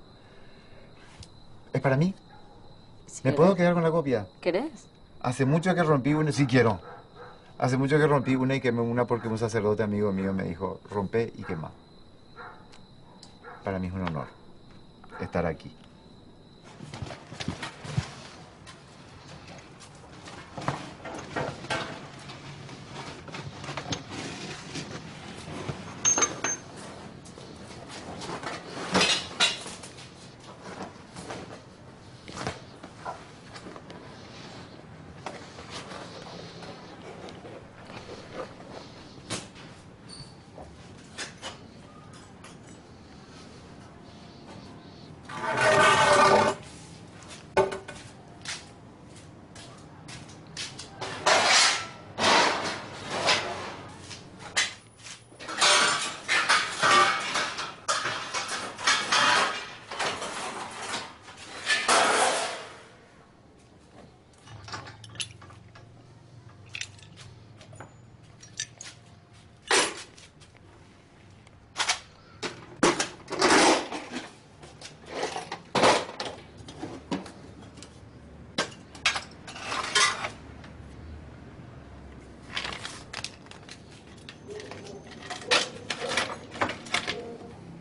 ¿Es para mí? ¿Me puedo quedar con la copia? ¿Querés? Hace mucho que rompí una, sí quiero. Hace mucho que rompí una y quemé una porque un sacerdote amigo mío me dijo, rompe y quema. Para mí es un honor estar aquí.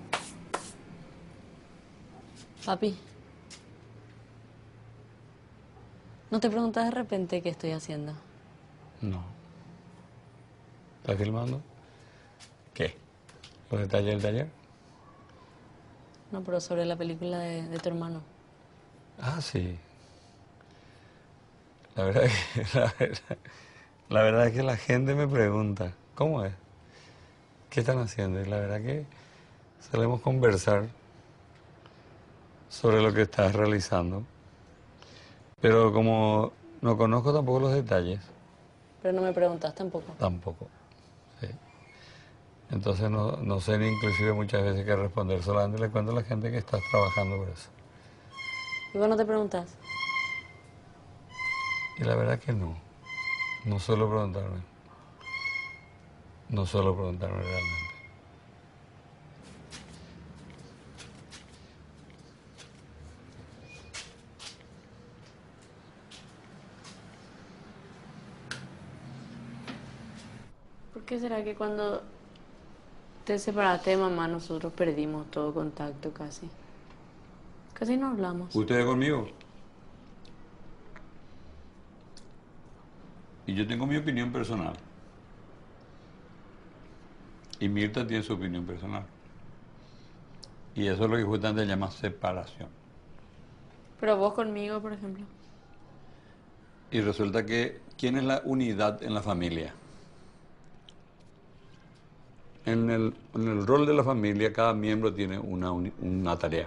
Papi. ¿No te preguntas de repente qué estoy haciendo? No. ¿Estás filmando? ¿Qué? ¿Los detalles del taller? No, pero sobre la película de tu hermano. Ah, sí. La verdad la verdad es que la gente me pregunta, ¿cómo es? ¿Qué están haciendo? Y la verdad que solemos conversar sobre lo que estás realizando. Pero como no conozco tampoco los detalles. Pero no me preguntas tampoco. Tampoco, sí. Entonces no sé ni inclusive muchas veces qué responder. Solamente le cuento a la gente que estás trabajando por eso. ¿Y vos no te preguntas? Y la verdad que no. No suelo preguntarme. No suelo preguntarme realmente. ¿Por qué será que cuando te separaste de mamá nosotros perdimos todo contacto casi? Casi no hablamos. ¿Ustedes conmigo? Y yo tengo mi opinión personal. Y Mirta tiene su opinión personal. Y eso es lo que justamente llama separación. Pero vos conmigo, por ejemplo. Y resulta que, ¿quién es la unidad en la familia? En el rol de la familia, cada miembro tiene una tarea.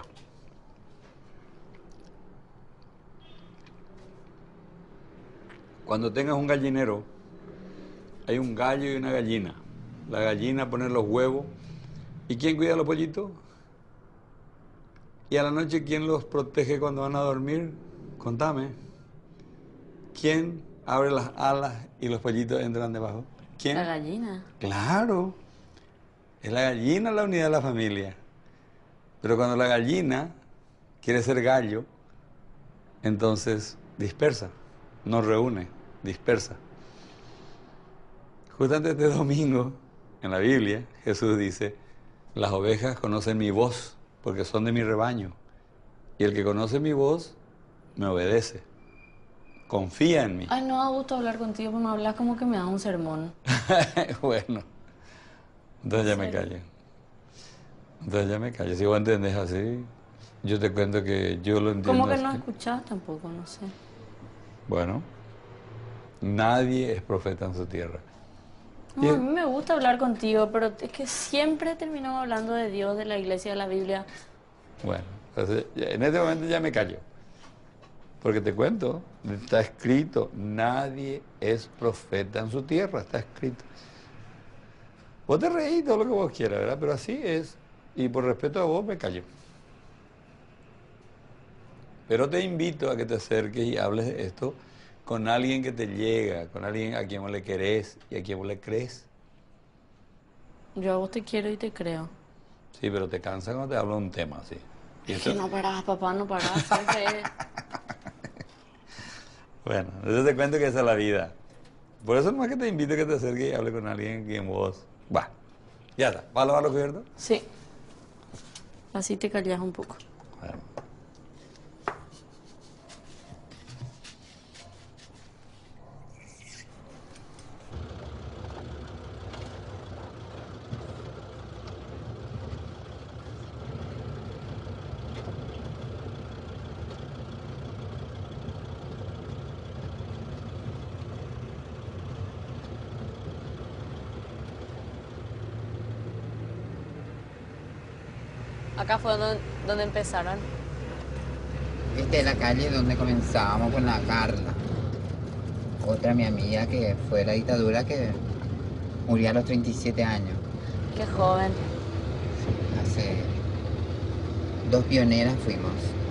Cuando tengas un gallinero, hay un gallo y una gallina. La gallina pone los huevos. ¿Y quién cuida a los pollitos? ¿Y a la noche quién los protege cuando van a dormir? Contame. ¿Quién abre las alas y los pollitos entran debajo? ¿Quién? La gallina. Claro. Es la gallina la unidad de la familia. Pero cuando la gallina quiere ser gallo, entonces dispersa, no reúne, dispersa. Justamente este domingo, en la Biblia, Jesús dice, las ovejas conocen mi voz porque son de mi rebaño. Y el que conoce mi voz, me obedece. Confía en mí. Ay, no da gusto hablar contigo, porque me hablas como que me das un sermón. Bueno, entonces ya me callo. Entonces ya me callo. Si vos entendés así, yo te cuento que yo lo entiendo Como que así. no escuchás tampoco, no sé. Bueno, nadie es profeta en su tierra. No, a mí me gusta hablar contigo, pero es que siempre terminamos hablando de Dios, de la iglesia, de la Biblia. Bueno, entonces en este momento ya me callo. Porque te cuento, está escrito, nadie es profeta en su tierra, está escrito. Vos te reís todo lo que vos quieras, ¿verdad? Pero así es. Y por respeto a vos me callo. Pero te invito a que te acerques y hables de esto con alguien que te llega, con alguien a quien vos le querés y a quien vos le crees. Yo a vos te quiero y te creo. Sí, pero te cansa cuando te hablo de un tema así. ¿Y Es eso? que no parás, papá, no parás. Siempre Bueno, entonces te cuento que esa es la vida. Por eso nomás que te invito a que te acerques y hable con alguien quien vos... Va, ya está. ¿Vas a lavar los cubiertos? Sí. Así te callas un poco. Bueno. Acá fue donde empezaron. Esta es la calle donde comenzábamos con la Carla. Otra mi amiga que fue de la dictadura que murió a los 37 años. Qué joven. Hace 2 pioneras fuimos.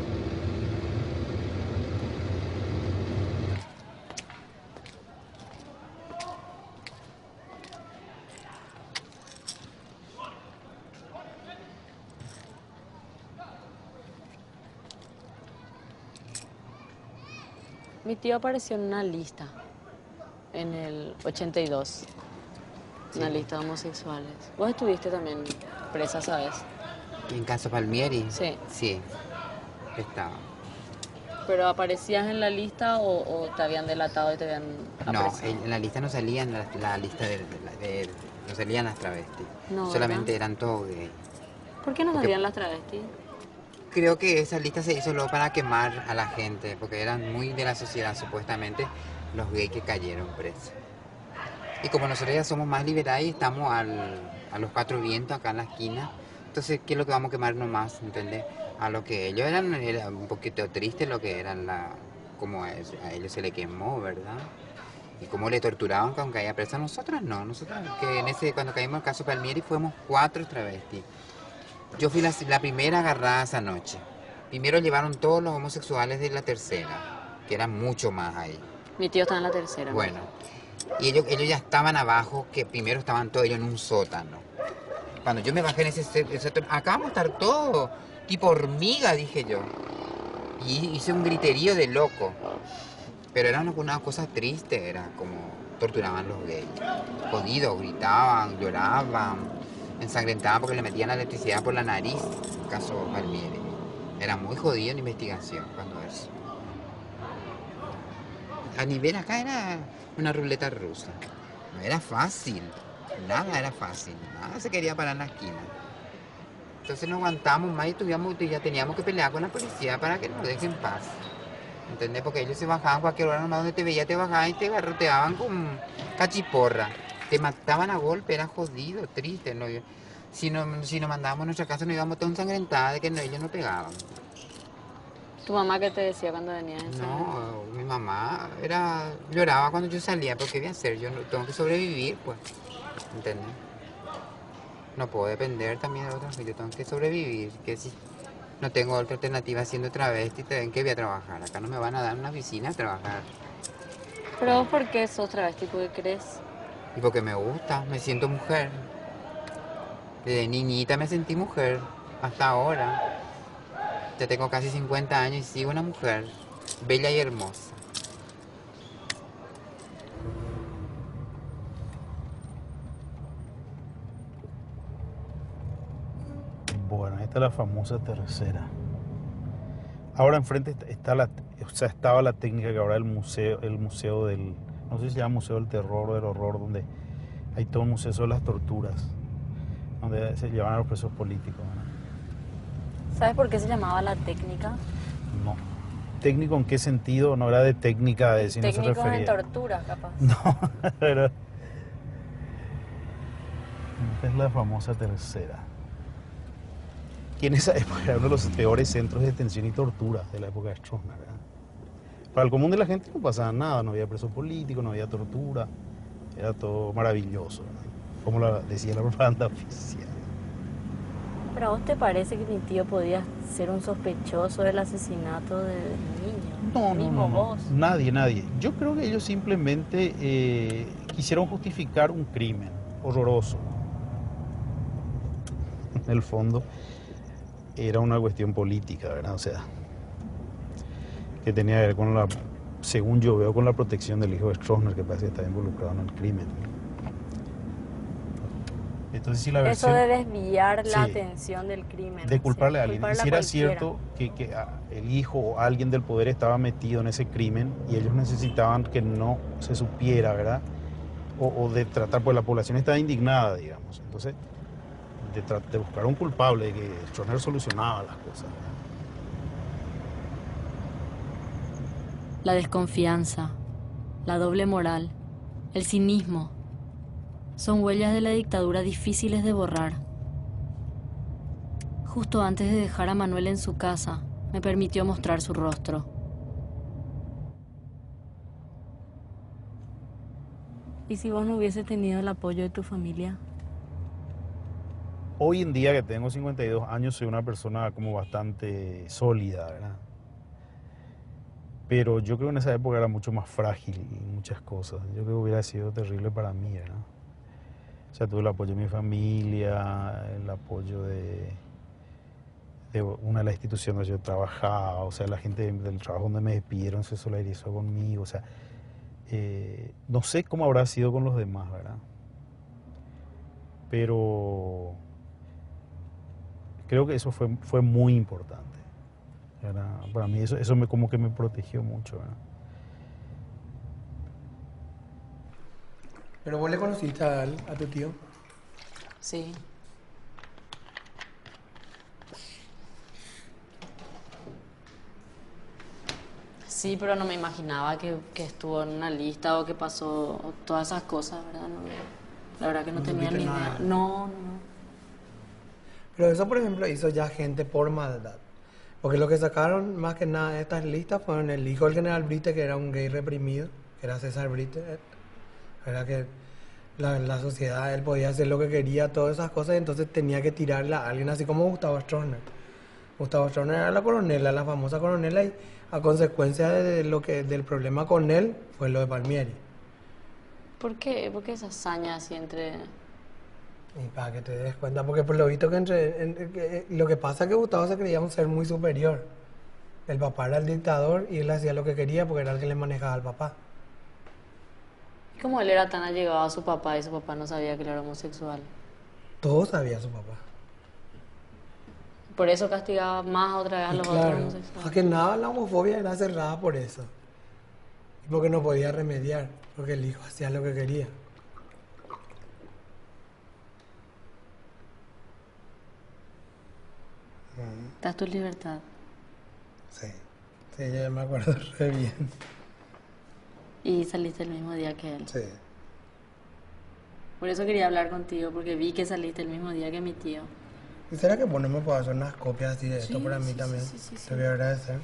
Mi tío apareció en una lista en el 82. Una lista de homosexuales. Vos estuviste también presa, ¿sabes? ¿En Caso Palmieri? Sí. Sí, estaba. ¿Pero aparecías en la lista o te habían delatado y te habían No, apresado? en la lista no salían la lista no salían las travestis. No, solamente ¿verdad? eran todos gays. ¿Por qué no Porque salían las travestis? creo que esa lista se hizo luego para quemar a la gente, porque eran muy de la sociedad supuestamente los gays que cayeron presos. Y como nosotros ya somos más liberales y estamos a los cuatro vientos acá en la esquina, entonces, ¿qué es lo que vamos a quemar nomás? ¿Entendés? A lo que ellos eran, era un poquito triste lo que eran como a ellos se le quemó, ¿verdad? Y cómo le torturaban cuando caía presa. Nosotros no, nosotros que cuando caímos en el caso Palmieri fuimos 4 travestis. Yo fui la primera agarrada esa noche. Primero llevaron todos los homosexuales de la tercera, que eran mucho más ahí. Mi tío está en la tercera. Bueno, y ellos ya estaban abajo, que primero estaban todos ellos en un sótano. Cuando yo me bajé en ese sótano, acá vamos a estar todos, tipo hormiga, dije yo. Y hice un griterío de loco. Pero era una cosa triste, era como torturaban los gays. Jodidos, gritaban, lloraban, ensangrentaban porque le metían la electricidad por la nariz, en caso Palmieri. Era muy jodido en investigación cuando eso. A nivel acá era una ruleta rusa. No era fácil, nada era fácil, nada se quería parar en la esquina. Entonces no aguantamos más y ya teníamos que pelear con la policía para que nos dejen en paz. ¿Entendés? Porque ellos se bajaban cualquier hora nomás donde te veía, te bajaban y te garroteaban con cachiporra. Te mataban a golpe, era jodido, triste. ¿No? Si nos mandábamos a nuestra casa nos íbamos todos ensangrentados de que ellos no pegaban. ¿Tu mamá qué te decía cuando venías? No, mi mamá lloraba cuando yo salía, porque ¿qué voy a hacer? Yo tengo que sobrevivir, pues. ¿Entendés? No puedo depender también de otros, yo tengo que sobrevivir. Que si no tengo otra alternativa siendo travesti, ¿en qué voy a trabajar? Acá no me van a dar una oficina a trabajar. ¿Pero vos por qué sos travesti? ¿Por qué crees? Y porque me gusta, me siento mujer. Desde niñita me sentí mujer, hasta ahora. Ya tengo casi 50 años y sigo una mujer, bella y hermosa. Bueno, esta es la famosa tercera. Ahora enfrente estaba la técnica que ahora el museo del, no sé si se llama Museo del Terror o del Horror, donde hay todo un museo sobre las torturas, donde se llevan a los presos políticos, ¿no? ¿Sabes por qué se llamaba la técnica? No. ¿Técnico en qué sentido? No era de técnica, de si no se Técnicos refería. en tortura, capaz. No, pero esta es la famosa tercera. Que en esa época era uno de los peores centros de detención y tortura de la época de Stroessner, ¿verdad? Para el común de la gente no pasaba nada, no había preso político, no había tortura, era todo maravilloso, ¿verdad? Como decía la propaganda oficial. ¿Pero a vos te parece que mi tío podía ser un sospechoso del asesinato del niño? No. Vos. Nadie. Yo creo que ellos simplemente quisieron justificar un crimen horroroso. En el fondo era una cuestión política, ¿verdad? O sea, que tenía que ver con según yo veo, con la protección del hijo de Stroessner, que parece que está involucrado en el crimen. Entonces, si la versión, eso de desviar la sí, atención del crimen. de culparle a alguien. Y si era cualquiera. cierto que el hijo o alguien del poder estaba metido en ese crimen y ellos necesitaban que no se supiera, ¿verdad? O de tratar, pues la población estaba indignada, digamos. Entonces, de buscar un culpable, de que Stroessner solucionaba las cosas. La desconfianza, la doble moral, el cinismo, son huellas de la dictadura difíciles de borrar. Justo antes de dejar a Manuel en su casa, me permitió mostrar su rostro. ¿Y si vos no hubieses tenido el apoyo de tu familia? Hoy en día, que tengo 52 años, soy una persona como bastante sólida, ¿verdad? Pero yo creo que en esa época era mucho más frágil y muchas cosas. Yo creo que hubiera sido terrible para mí, ¿verdad? O sea, tuve el apoyo de mi familia, el apoyo de una de las instituciones donde yo trabajaba, o sea, la gente del trabajo donde me despidieron se solidarizó conmigo, o sea, no sé cómo habrá sido con los demás, ¿verdad? Pero creo que eso fue muy importante. Para mí eso como que me protegió mucho, ¿verdad? ¿Pero vos le conociste a tu tío? Sí. Sí, pero no me imaginaba que estuvo en una lista o que pasó todas esas cosas, ¿verdad? No, la verdad que no tenía ni idea. No. Pero eso, por ejemplo, hizo ya gente por maldad. Porque lo que sacaron más que nada de estas listas fueron el hijo del general Brite, que era un gay reprimido, que era César Brite. Era que la sociedad, él podía hacer lo que quería, todas esas cosas, y entonces tenía que tirarle a alguien, así como Gustavo Stroessner. Gustavo Stroessner era la coronela, la famosa coronela, y a consecuencia del problema con él fue lo de Palmieri. ¿Por qué? ¿Por qué esa hazaña así entre...? Y para que te des cuenta, porque por lo visto lo que pasa es que Gustavo se creía un ser muy superior. El papá era el dictador y él hacía lo que quería porque era el que le manejaba al papá. ¿Y cómo él era tan allegado a su papá y su papá no sabía que él era homosexual? Todo sabía su papá. Por eso castigaba más otra vez a los otros homosexuales. Más que nada la homofobia era cerrada por eso. Y porque no podía remediar, porque el hijo hacía lo que quería. ¿Estás tu libertad? Sí, yo me acuerdo re bien. ¿Y saliste el mismo día que él? Sí. Por eso quería hablar contigo, porque vi que saliste el mismo día que mi tío. ¿Y será que vos no me puedo hacer unas copias así de esto para mí también? Sí. Te voy a agradecer.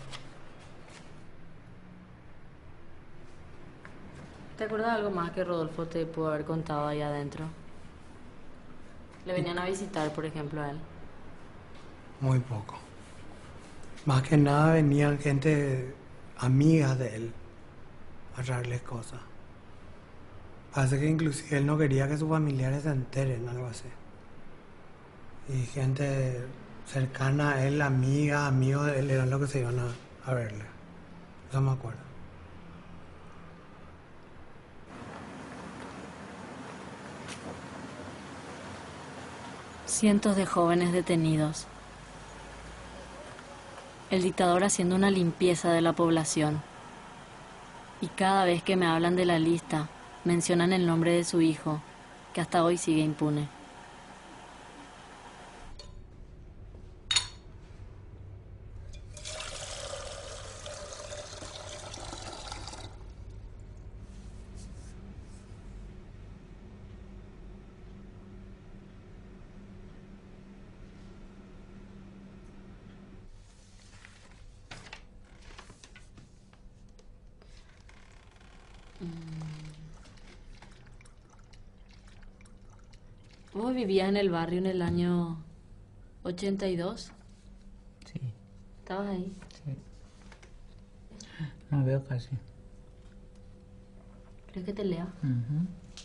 ¿Te acuerdas de algo más que Rodolfo te pudo haber contado ahí adentro? Le venían a visitar, por ejemplo, a él. Muy poco. Más que nada venían gente, amigas de él, a traerles cosas. Parece que inclusive él no quería que sus familiares se enteren, algo así. Y gente cercana a él, amigas, amigos de él, eran los que se iban a verle. Eso me acuerdo. Cientos de jóvenes detenidos. El dictador haciendo una limpieza de la población. Y cada vez que me hablan de la lista, mencionan el nombre de su hijo, que hasta hoy sigue impune. ¿Vos vivías en el barrio en el año 82? Sí. ¿Estabas ahí? Sí. No veo casi. ¿Crees que te lea? Ujú.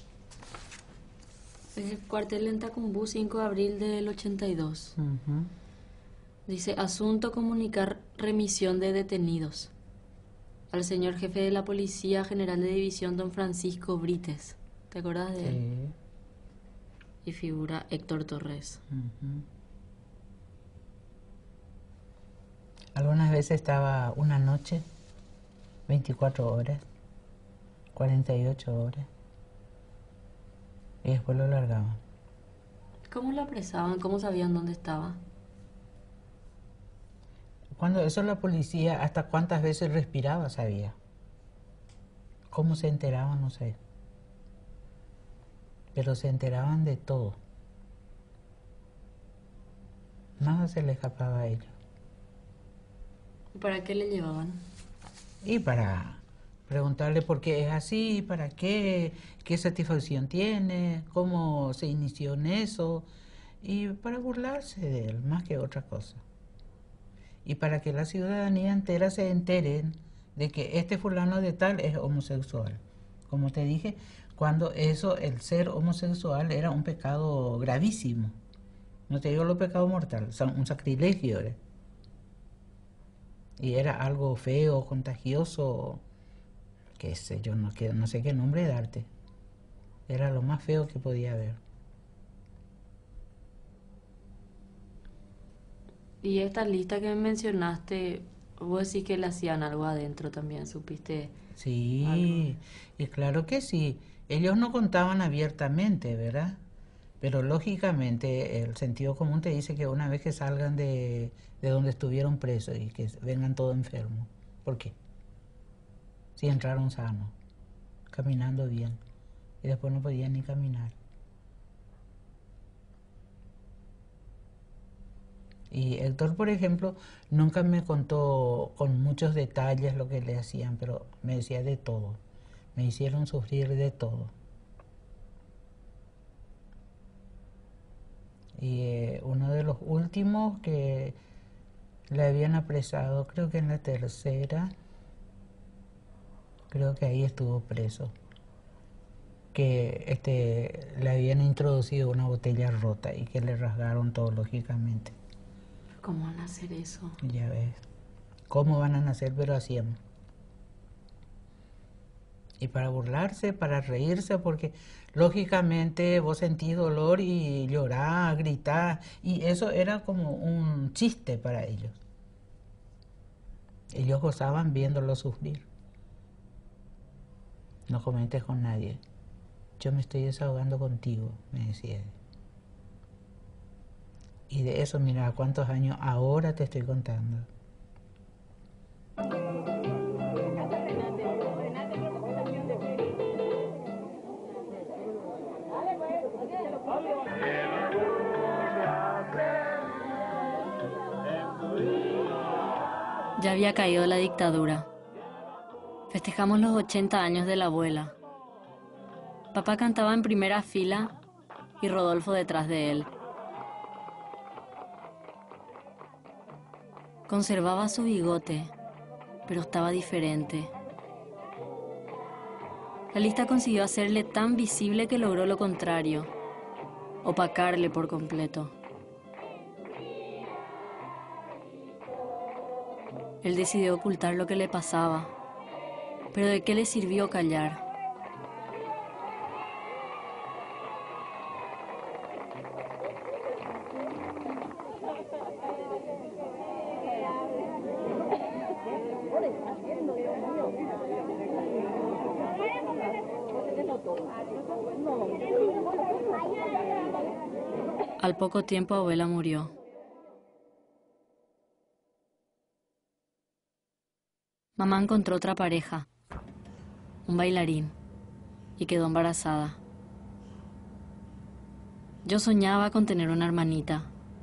Es el cuartel en Tacumbú, 5 de abril del 82. Ujú. Dice, asunto comunicar remisión de detenidos. Al señor jefe de la Policía General de División, don Francisco Brites. ¿Te acordás de él? Sí. Y figura Héctor Torres. Ujú. Algunas veces estaba una noche, 24 horas, 48 horas, y después lo largaban. ¿Cómo lo apresaban? ¿Cómo sabían dónde estaba? Cuando eso la policía, hasta cuántas veces respiraba, sabía. ¿Cómo se enteraban? No sé. Pero se enteraban de todo. Nada se le escapaba a ellos. ¿Y para qué le llevaban? Y para preguntarle por qué es así, para qué satisfacción tiene, cómo se inició en eso, y para burlarse de él, más que otra cosa. Y para que la ciudadanía entera se enteren de que este fulano de tal es homosexual. Como te dije, cuando eso, el ser homosexual era un pecado gravísimo. No te digo lo pecado mortal, un sacrilegio era. Y era algo feo, contagioso, qué sé yo, no sé qué nombre darte. Era lo más feo que podía haber. Y esta lista que mencionaste, Vos decís que le hacían algo adentro también, ¿supiste? Sí, y claro que sí. Ellos no contaban abiertamente, ¿verdad? Pero lógicamente el sentido común te dice que una vez que salgan de donde estuvieron presos y que vengan todos enfermos. ¿Por qué? Si entraron sanos, caminando bien, y después no podían ni caminar. Y Héctor, por ejemplo, nunca me contó con muchos detalles lo que le hacían, pero me decía de todo. Me hicieron sufrir de todo. Y uno de los últimos que le habían apresado, creo que en la tercera, creo que ahí estuvo preso, que le habían introducido una botella rota y que le rasgaron todo, lógicamente. ¿Cómo van a hacer eso? Ya ves. ¿Cómo van a nacer? Pero hacían. Y para burlarse, para reírse, porque lógicamente vos sentís dolor y llorás, gritás, y eso era como un chiste para ellos. Ellos gozaban viéndolo sufrir. No comentes con nadie. Yo me estoy desahogando contigo, me decía él. Y de eso, mira, cuántos años ahora te estoy contando. Ya había caído la dictadura. Festejamos los 80 años de la abuela. Papá cantaba en primera fila y Rodolfo detrás de él. Conservaba su bigote, pero estaba diferente. La lista consiguió hacerle tan visible que logró lo contrario, opacarle por completo. Él decidió ocultar lo que le pasaba, pero ¿de qué le sirvió callar? Al poco tiempo, abuela murió. Mamá encontró otra pareja, un bailarín, y quedó embarazada. Yo soñaba con tener una hermanita.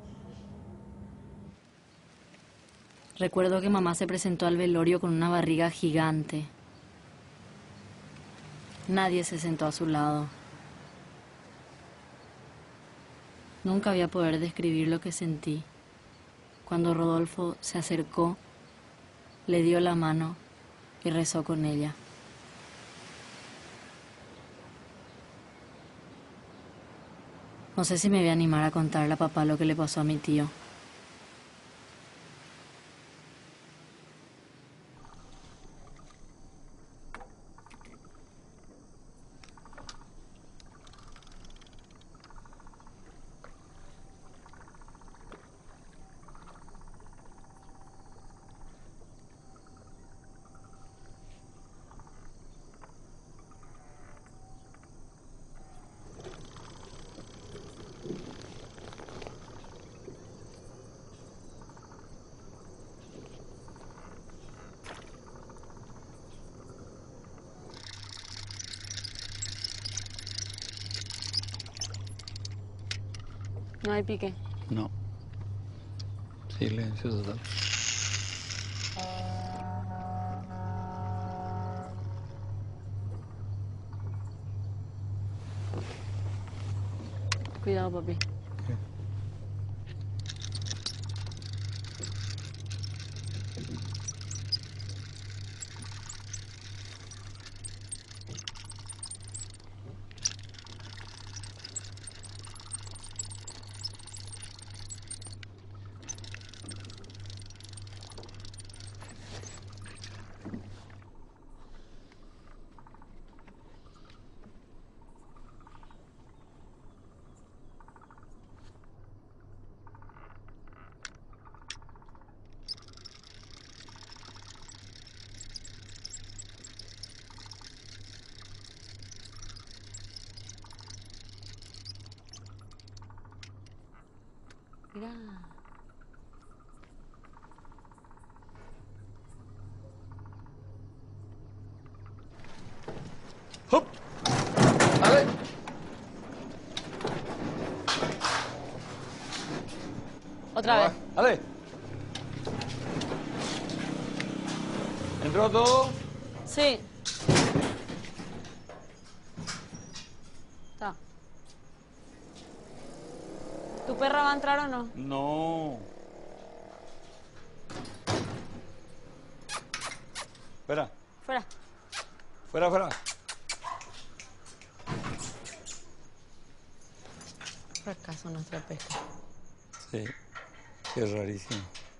Recuerdo que mamá se presentó al velorio con una barriga gigante. Nadie se sentó a su lado. Nunca voy a poder describir lo que sentí cuando Rodolfo se acercó, le dio la mano y rezó con ella. No sé si me voy a animar a contarle a papá lo que le pasó a mi tío. No hay pique. No. Silencio total. Cuidado, papi. Mira. ¡Hop! ¡Ale! Otra vez. ¡Ale! ¿Entró todo? Sí. Está. ¿Tu perra va a entrar o no? No. Espera. Fuera. Fuera, fuera. Fracaso nuestra pesca. Sí. Qué rarísimo.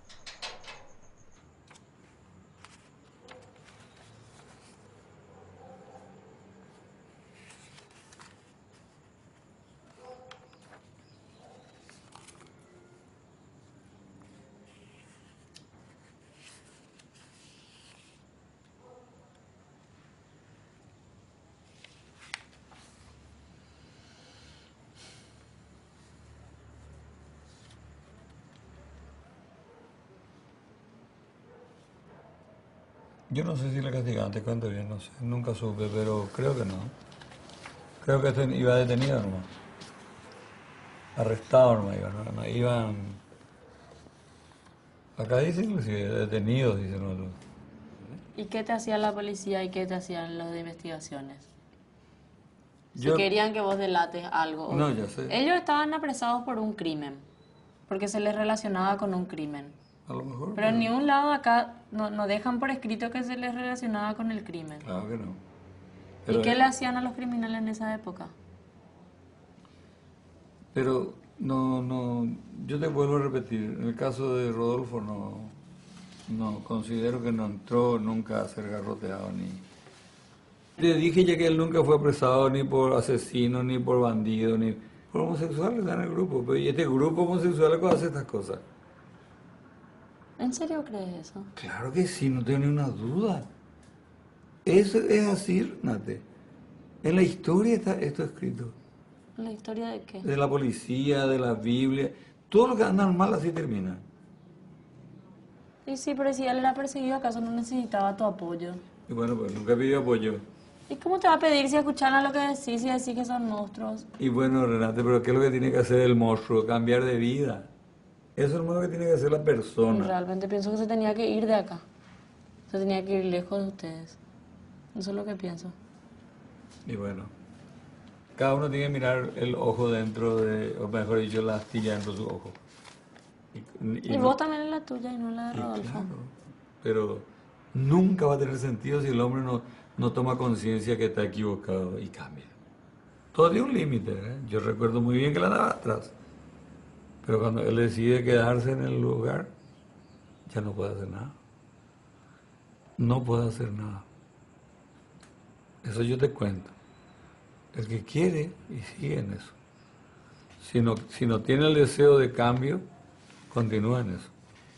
Yo no sé si le castigaban, te cuento bien, no sé, nunca supe, pero creo que no. Creo que este iba detenido nomás. Arrestado nomás iban, no iban... Acá dice inclusive detenidos, dicen otros. ¿Y qué te hacía la policía y qué te hacían los de investigaciones? Si Yo- querían que vos delates algo. No, ya sé. Ellos estaban apresados por un crimen, porque se les relacionaba con un crimen. A lo mejor. Pero en ningún lado acá no dejan por escrito que se les relacionaba con el crimen. Claro que no. ¿Y Pero- qué le hacían a los criminales en esa época? Pero no, yo te vuelvo a repetir, en el caso de Rodolfo no considero que no entró nunca a ser garroteado ni... Te dije ya que él nunca fue apresado ni por asesino, ni por bandido, ni por homosexual, está en el grupo. Pero y este grupo homosexual que hace estas cosas. ¿En serio crees eso? Claro que sí, no tengo ni una duda. Eso es así, Nate. En la historia está esto escrito. ¿La historia de qué? De la policía, de la Biblia. Todo lo que anda mal así termina. Y sí, pero si él era perseguido, ¿acaso no necesitaba tu apoyo? Y bueno, pues nunca pidió apoyo. ¿Y cómo te va a pedir si escucharan lo que decís y decís que son monstruos? Y bueno, Renate, pero ¿qué es lo que tiene que hacer el monstruo? Cambiar de vida. Eso es lo que tiene que hacer la persona. Realmente pienso que se tenía que ir de acá. Se tenía que ir lejos de ustedes. Eso es lo que pienso. Y bueno, cada uno tiene que mirar el ojo dentro de, o mejor dicho, la astilla dentro de su ojo. Y vos también en la tuya y no en la de Y Rodolfo. claro, pero nunca va a tener sentido si el hombre no toma conciencia que está equivocado y cambia. Todo tiene un límite, ¿eh? Yo recuerdo muy bien que él andaba atrás. Pero cuando él decide quedarse en el lugar, ya no puede hacer nada. No puede hacer nada. Eso yo te cuento. El que quiere y sigue en eso. Si no tiene el deseo de cambio, continúa en eso.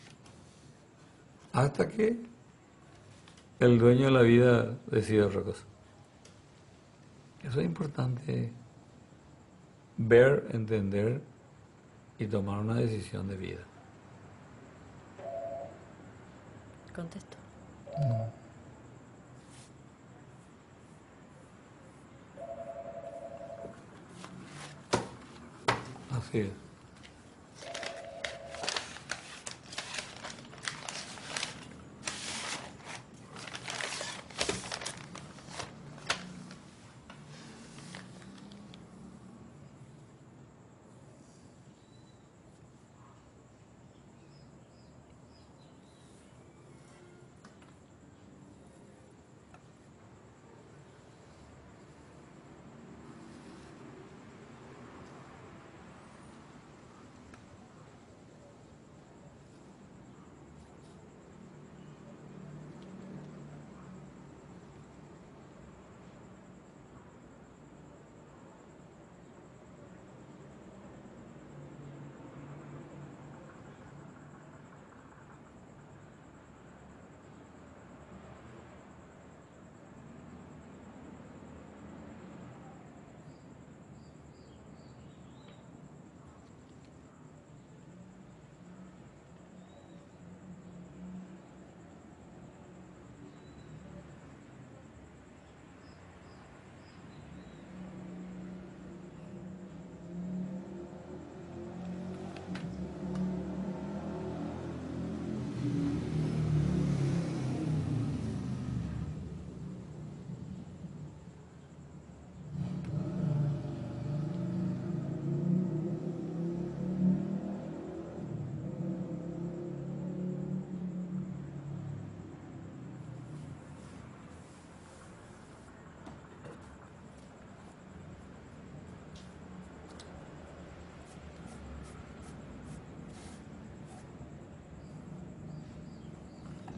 Hasta que el dueño de la vida decide otra cosa. Eso es importante. Ver, entender y tomar una decisión de vida. Contesto. No. Así es.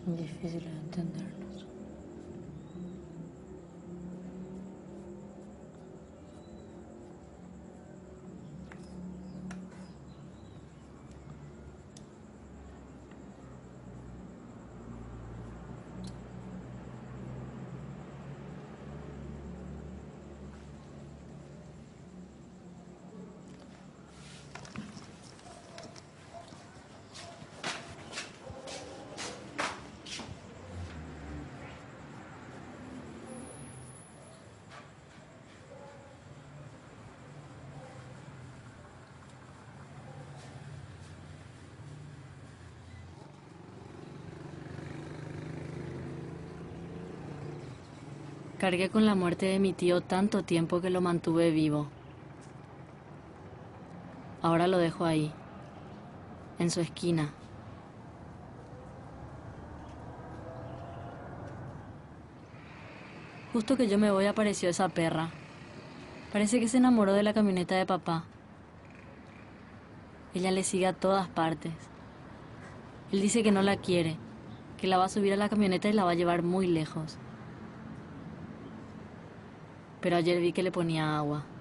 Difícil de entendernos. Cargué con la muerte de mi tío tanto tiempo que lo mantuve vivo. Ahora lo dejo ahí, en su esquina. Justo que yo me voy apareció esa perra. Parece que se enamoró de la camioneta de papá. Ella le sigue a todas partes. Él dice que no la quiere, que la va a subir a la camioneta y la va a llevar muy lejos. Pero ayer vi que le ponía agua.